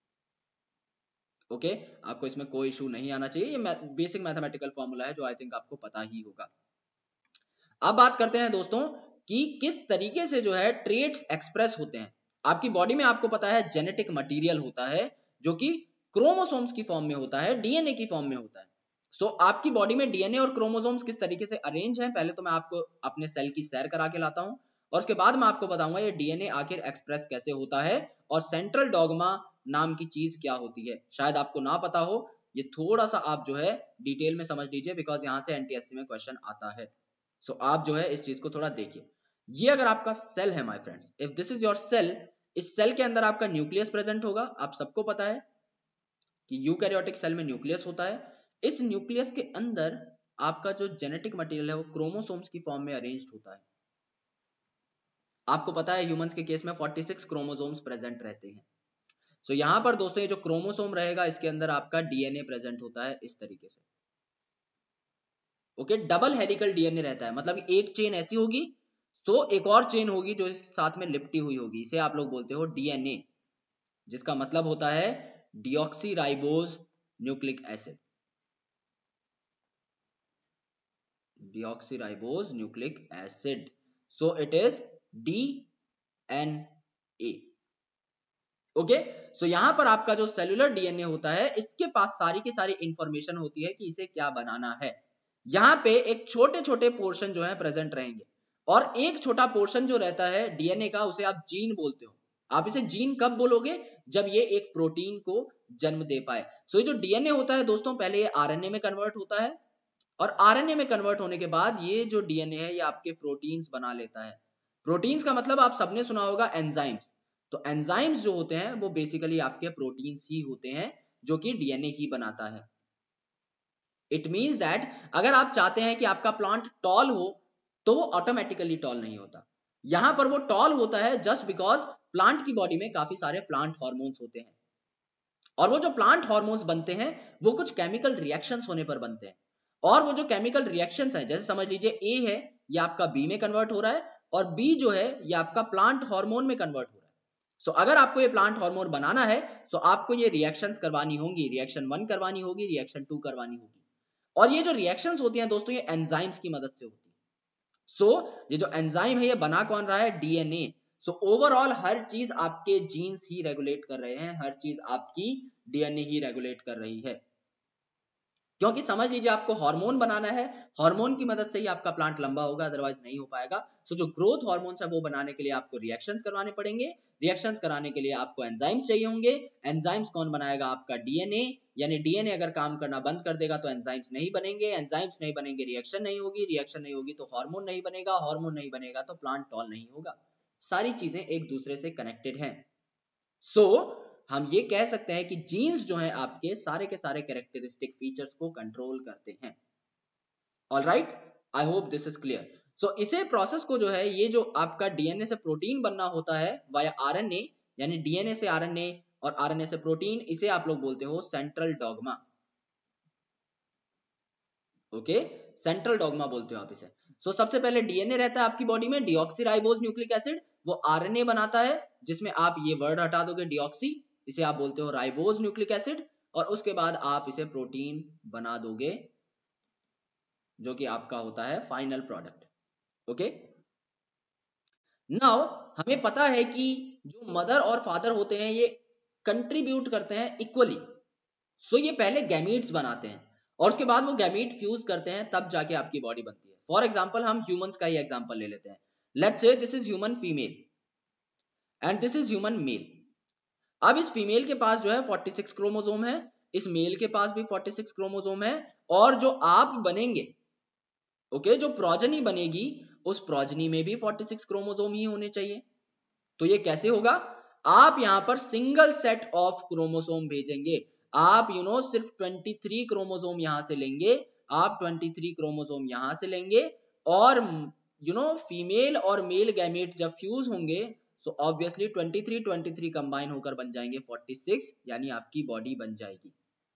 okay okay? आपको इसमें कोई इशू नहीं आना चाहिए, ये बेसिक मैथमेटिकल फॉर्मूला है जो आई थिंक आपको पता ही होगा। अब बात करते हैं दोस्तों कि किस तरीके से जो है ट्रेट्स एक्सप्रेस होते हैं। आपकी बॉडी में आपको पता है जेनेटिक मटेरियल होता है जो कि क्रोमोसोम्स की फॉर्म में होता है, डीएनए की फॉर्म में होता है। सो so, आपकी बॉडी में डीएनए और क्रोमोसोम्स किस तरीके से अरेंज हैं, पहले तो मैं आपको अपने सेल की सैर करा के लाता हूं, और उसके बाद मैं आपको बताऊंगा ये डीएनए आखिर एक्सप्रेस कैसे होता है, और सेंट्रल डॉगमा नाम की चीज क्या होती है। शायद आपको ना पता हो, ये थोड़ा सा आप जो है डिटेल में समझ लीजिए, बिकॉज यहां से एनटीएससी में क्वेश्चन आता है। सो so, आप जो है इस चीज को थोड़ा देखिए। ये अगर आपका सेल है my friends, if this is your cell, इस सेल के अंदर आपका न्यूक्लियस प्रेजेंट होगा। आप सबको पता है कि यूकैरियोटिक सेल में न्यूक्लियस होता है। इस न्यूक्लियस के अंदर आपका जो जेनेटिक मटेरियल है वो क्रोमोसोम्स की फॉर्म में अरेंज्ड होता है। आपको पता है ह्यूमंस के केस में फोर्टी सिक्स क्रोमोसोम्स प्रेजेंट रहते हैं। सो so, यहां पर दोस्तों ये जो क्रोमोसोम रहेगा इसके अंदर आपका डीएनए प्रेजेंट होता है इस तरीके से, okay okay? Double helical DNA रहता है, मतलब एक चेन ऐसी होगी तो एक और चेन होगी जो इस साथ में लिपटी हुई होगी, इसे आप लोग बोलते हो डीएनए, जिसका मतलब होता है deoxyribose nucleic acid, deoxyribose nucleic acid. So it is D N A, okay, so यहाँ पर आपका जो सेलुलर डीएनए होता है, इसके पास सारी की सारी इंफॉर्मेशन होती है कि इसे क्या बनाना है। यहाँ पे एक छोटे छोटे पोर्शन जो है प्रेजेंट रहेंगे, और एक छोटा पोर्शन जो रहता है डीएनए का, उसे आप जीन बोलते हो। आप इसे जीन कब बोलोगे? जब ये एक प्रोटीन को जन्म दे पाए। सो so, ये जो डीएनए होता है दोस्तों, पहले ये आरएनए में कन्वर्ट होता है, और आरएनए में कन्वर्ट होने के बाद ये जो डीएनए है ये आपके प्रोटीन्स बना लेता है। प्रोटीन्स का मतलब आप सबने सुना होगा एंजाइम्स। तो एंजाइम्स जो होते हैं वो बेसिकली आपके प्रोटीन्स ही होते हैं, जो कि डीएनए ही बनाता है। इट मींस दैट अगर आप चाहते हैं कि आपका प्लांट टॉल हो, तो वो ऑटोमेटिकली टॉल नहीं होता। यहां पर वो टॉल होता है जस्ट बिकॉज प्लांट की बॉडी में काफी सारे प्लांट हार्मोन्स होते हैं, और वो जो प्लांट हार्मोन्स बनते हैं वो कुछ केमिकल रिएक्शंस होने पर बनते हैं। और वो जो केमिकल रिएक्शंस हैं, जैसे समझ लीजिए ए है, ये आपका बी में कन्वर्ट हो रहा है, और बी जो है ये आपका प्लांट हार्मोन में कन्वर्ट हो रहा है। सो so, अगर आपको ये प्लांट हार्मोन बनाना है तो आपको ये रिएक्शंस करवानी होंगी, रिएक्शन वन करवानी होगी, रिएक्शन टू करवानी होगी। और ये जो रिएक्शंस होती हैं दोस्तों, ये एंजाइम्स की मदद से होती है। सो so, ये जो एंजाइम है ये बना कौन रहा है? डीएनए। सो ओवरऑल हर चीज आपके जीन्स ही रेगुलेट कर रहे हैं, हर चीज आपकी डीएनए ही रेगुलेट कर रही है। क्योंकि समझ लीजिए आपको हार्मोन बनाना है, हार्मोन की मदद से ही आपका प्लांट लंबा होगा, अदरवाइज नहीं हो पाएगा। सो so, जो ग्रोथ हार्मोन्स है वो बनाने के लिए आपको रिएक्शंस करवाने पड़ेंगे, रिएक्शंस कराने के लिए आपको एंजाइम्स चाहिए होंगे। एंजाइम्स कौन बनाएगा? आपका डीएनए। यानी डीएनए अगर काम करना बंद कर देगा तो एंजाइम्स नहीं बनेंगे, एंजाइम्स नहीं बनेंगे, रिएक्शन नहीं होगी, रिएक्शन नहीं होगी तो हार्मोन नहीं बनेगा, हार्मोन नहीं बनेगा तो प्लांट टॉल नहीं होगा। सारी चीजें एक दूसरे से कनेक्टेड हैं। सो so, हम ये कह सकते हैं कि जीन्स जो हैं आपके सारे के सारे कैरेक्टरिस्टिक फीचर्स को कंट्रोल करते हैं। All right, I hope this is clear. So इसे प्रोसेस को जो है, ये जो आपका डीएनए से प्रोटीन बनना होता है वाया आरएनए, यानी डीएनए से आरएनए और आरएनए से प्रोटीन, इसे आप लोग बोलते हो central dogma. Okay, central dogma बोलते हो आप इसे। सो so, सबसे पहले डीएनए रहता है आपकी बॉडी में, डीऑक्सीराइबोज न्यूक्लिक एसिड, वो आरएनए बनाता है, जिसमें आप ये वर्ड हटा दोगे डीऑक्सी, इसे आप बोलते हो राइबोज न्यूक्लिक एसिड, और उसके बाद आप इसे प्रोटीन बना दोगे, जो कि आपका होता है फाइनल प्रोडक्ट। ओके, नाउ हमें पता है कि जो मदर और फादर होते हैं ये कंट्रीब्यूट करते हैं इक्वली। सो so, ये पहले गैमीट्स बनाते हैं और उसके बाद वो गैमीट फ्यूज करते हैं, तब जाके आपकी बॉडी बनती है। फॉर एग्जाम्पल हम ह्यूमंस का ही एग्जाम्पल ले लेते हैं। Let's say this is human female and this is human male. अब इस फीमेल के पास जो है छियालीस क्रोमोसोम है, इस मेल के पास भी छियालीस क्रोमोसोम है, और जो आप बनेंगे, ओके okay, जो प्रोजनी बनेगी उस प्रोजनी में भी छियालीस क्रोमोसोम ही होने चाहिए। तो ये कैसे होगा? आप यहां पर सिंगल सेट ऑफ क्रोमोसोम भेजेंगे। आप यू नो सिर्फ तेईस क्रोमोसोम यहां से लेंगे, आप तेईस क्रोमोसोम यहां से लेंगे, और यू नो फीमेल और मेल गैमेट जब फ्यूज होंगे सो ऑब्वियसली तेईस तेईस कंबाइन होकर बन जाएंगे छियालीस, यानी आपकी बॉडी बन जाएगी।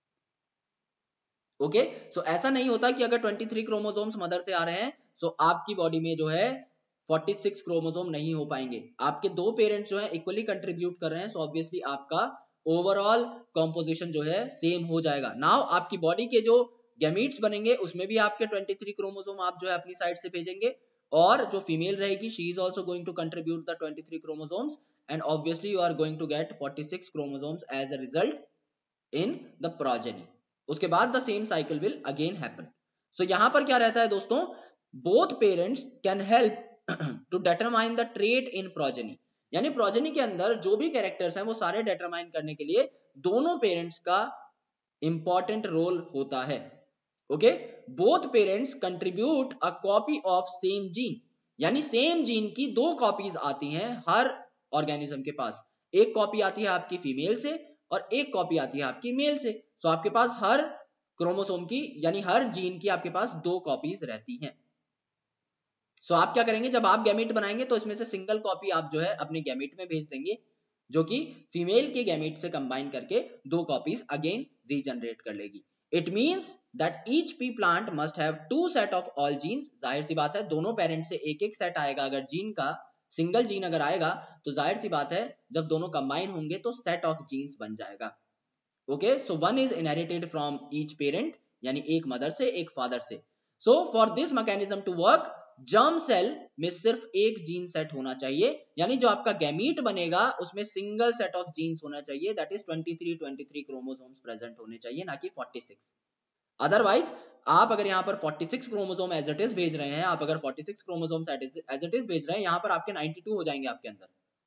Okay okay? सो so, ऐसा नहीं होता कि अगर तेईस क्रोमोसोम्स मदर से आ रहे हैं सो so आपकी बॉडी में जो है छियालीस क्रोमोसोम नहीं हो पाएंगे। आपके दो पेरेंट्स जो है इक्वली कंट्रीब्यूट कर रहे हैं, सो so ऑब्वियसली आपका ओवरऑल कंपोजिशन जो है सेम हो जाएगा। नाउ आपकी बॉडी के जो गैमीट्स बनेंगे उसमें भी आपके तेईस क्रोमोसोम आप जो है अपनी साइड से भेजेंगे, और जो फीमेल रहेगी she is also going to contribute the तेईस chromosomes, and obviously you are going to get छियालीस chromosomes as a result in the progeny. उसके बाद the same cycle will again happen. So यहां पर क्या रहता है दोस्तों, both parents can help to determine the trait in progeny, यानी प्रोजेनी के अंदर जो भी कैरेक्टर्स हैं वो सारे डिटरमाइन करने के लिए दोनों पेरेंट्स का इंपॉर्टेंट रोल होता है। Okay, both parents contribute a copy of same gene, यानी सेम जीन की दो कॉपीज आती हैं हर ऑर्गेनिज्म के पास। एक कॉपी आती है आपकी फीमेल से और एक कॉपी आती है आपकी मेल से। सो so, आपके पास हर क्रोमोसोम की यानी हर जीन की आपके पास दो कॉपीज रहती हैं। सो so, आप क्या करेंगे, जब आप गैमेट बनाएंगे तो इसमें से सिंगल कॉपी आप जो है अपने गैमेट में भेज देंगे, जो कि फीमेल के गैमेट से कंबाइन करके दो कॉपीज अगेन रीजनरेट कर लेगी। It means that each P plant must have two set of all genes. जाहिर सी बात है दोनों पेरेंट से एक एक सेट आएगा, अगर जीन का सिंगल जीन अगर आएगा तो जाहिर सी बात है जब दोनों कंबाइन होंगे तो सेट ऑफ जीन्स बन जाएगा। Okay, so one is inherited from each parent, यानी एक मदर से एक फादर से। So for this mechanism to work germ cell में सिर्फ एक जीन सेट होना चाहिए, यानी जो आपका गैमीट बनेगा उसमें सिंगल सेट ऑफ जीन्स होना चाहिए, that is twenty three twenty three chromosomes present होने चाहिए, ना कि फोर्टी सिक्स। अदरवाइज आप अगर यहाँ पर forty six chromosome as it is भेज रहे हैं, आप अगर forty six chromosome as it is भेज रहे हैं, यहाँ पर आपके नाइंटी टू हो जाएंगे आपके अंदर।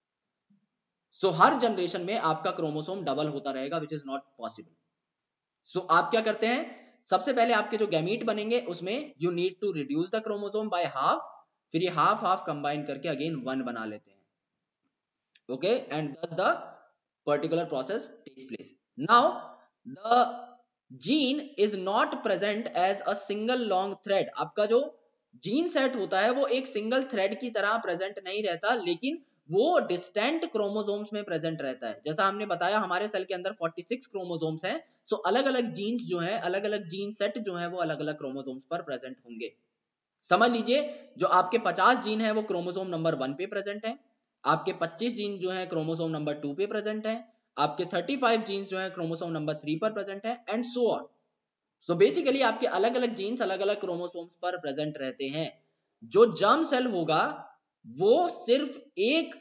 सो so, हर जनरेशन में आपका क्रोमोसोम डबल होता रहेगा, which is not possible. So आप क्या करते हैं, सबसे पहले आपके जो गैमीट बनेंगे उसमें you need to reduce the chromosome by half, फिर ये हाफ हाफ कंबाइन करके अगेन वन बना लेते हैं, okay, and this the particular process takes place. Now the gene is not present as a single long thread. आपका जो gene set होता है वो एक सिंगल थ्रेड की तरह प्रेजेंट नहीं रहता, लेकिन वो डिस्टेंट क्रोमोसोम्स में प्रेजेंट रहता है। जैसा हमने बताया हमारे सेल के अंदर फोर्टी सिक्स क्रोमोसोम्स हैं, सो अलग अलग जीन्स जो हैं, अलग अलग जीन सेट जो हैं वो अलग अलग क्रोमोसोम्स पर प्रेजेंट होंगे। समझ लीजिए जो आपके पचास जीन है वो क्रोमोसोम नंबर वन पे प्रेजेंट है, आपके पच्चीस जीन जो है क्रोमोसोम नंबर टू पे प्रेजेंट है, आपके पैंतीस जीन्स जो है क्रोमोसोम नंबर थ्री पर प्रेजेंट है, and so on. So basically आपके अलग अलग जीन्स अलग अलग क्रोमोसोम्स पर प्रेजेंट रहते हैं। जो जर्म सेल होगा वो सिर्फ एक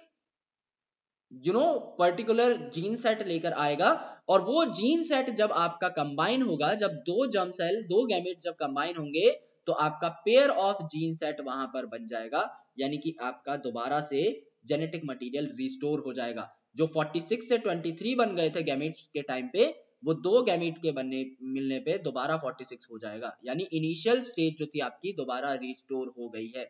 you know particular gene set लेकर आएगा, और वो जीन सेट जब आपका कंबाइन होगा, जब दो जर्म सेल दो गैमेट जब कंबाइन होंगे तो आपका पेयर ऑफ जीन सेट वहां पर बन जाएगा, यानी कि आपका दोबारा से जेनेटिक मटेरियल रिस्टोर हो जाएगा। जो फोर्टी सिक्स से ट्वेंटी थ्री बन गए थे गैमेट्स के टाइम पे, वो दो गैमेट के बनने मिलने पे दोबारा फोर्टी सिक्स हो जाएगा, यानी इनिशियल स्टेज जो थी आपकी दोबारा रिस्टोर हो गई है।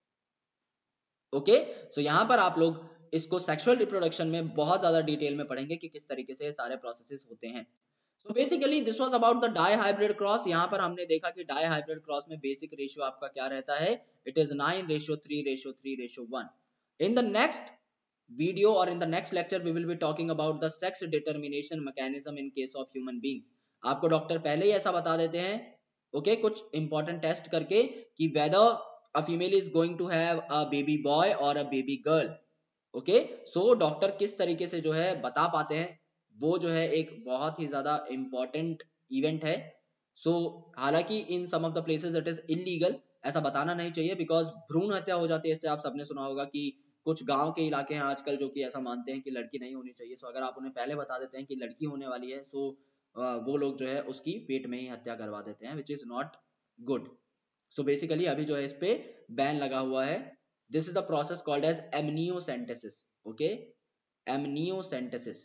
ओके, सो यहां पर आप लोग इसको सेक्सुअल रिप्रोडक्शन में बहुत ज्यादा डिटेल में पढ़ेंगे कि किस तरीके से सारे प्रोसेसेस होते हैं। So basically this was about the dihybrid cross. यहां पर हमने देखा कि डाइहाइब्रिड क्रॉस में बेसिक रेशियो आपका क्या रहता है, it is nine ratio three ratio three ratio one. In the next video or in the next lecture we will be talking about the sex determination mechanism in case of human beings। आपको doctor पहले ही ऐसा बता देते हैं, okay okay, कुछ important test करके कि whether a female is going to have a baby boy or a baby girl। Okay, so doctor किस तरीके से जो है बता पाते हैं, वो जो है एक बहुत ही ज्यादा इंपॉर्टेंट इवेंट है। सो so, हालांकि in some of the places it is illegal, ऐसा बताना नहीं चाहिए बिकॉज भ्रूण हत्या हो जाती है। इससे आप सबने सुना होगा कि कुछ गांव के इलाके हैं आजकल जो कि ऐसा मानते हैं कि लड़की नहीं होनी चाहिए। सो so, अगर आप उन्हें पहले बता देते हैं कि लड़की होने वाली है, सो so, वो लोग जो है उसकी पेट में ही हत्या करवा देते हैं, which is not good. So basically अभी जो है इस पे बैन लगा हुआ है। This is the process called as amniocentesis. Okay, amniocentesis.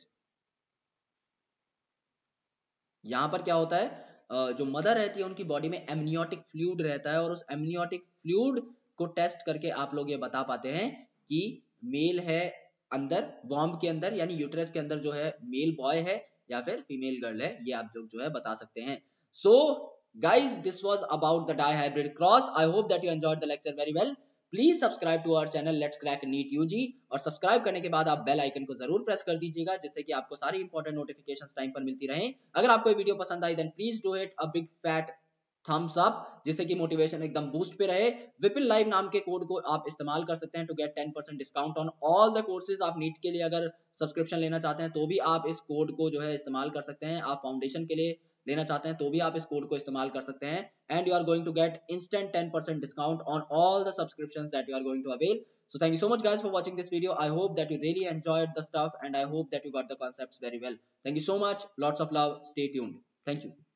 यहां पर क्या होता है, जो मदर रहती है उनकी बॉडी में एमनियोटिक फ्लूइड रहता है, और उस एमनियोटिक फ्लूइड को टेस्ट करके आप लोग ये बता पाते हैं कि मेल है अंदर वॉर्म के अंदर, यानी यूट्रस के अंदर जो है मेल बॉय है या फिर फीमेल गर्ल है, ये आप लोग जो है बता सकते हैं। So guys this was about the dihybrid cross. I hope that you enjoyed the lecture very well. Please subscribe to our channel let's crack NEET UG, और सब्सक्राइब करने के बाद आप बेल आइकन को जरूर प्रेस कर दीजिएगा, जिससे कि आपको सारी इंपॉर्टेंट नोटिफिकेशंस टाइम पर मिलती रहें। अगर आपको ये वीडियो पसंद आई then please do it a big fat thumbs up, जिससे कि मोटिवेशन एकदम बूस्ट पे रहे। विपिन लाइव नाम के कोड को आप इस्तेमाल कर सकते हैं to get ten percent discount on all the courses. आप नीट के लिए अगर सब्सक्रिप्शन लेना चाहते हैं तो भी आप इस कोड को जो है इस्तेमाल कर सकते हैं। आप फाउंडेशन के लिए लेना चाहते हैं तो भी आप इस कोड को इस्तेमाल कर सकते हैं, and you are going to get instant ten percent discount on all the subscriptions that you are going to avail. So thank you so much guys for watching this video. I hope that you really enjoyed the stuff and I hope that you got the concepts very well. Thank you so much. Lots of love. Stay tuned. Thank you.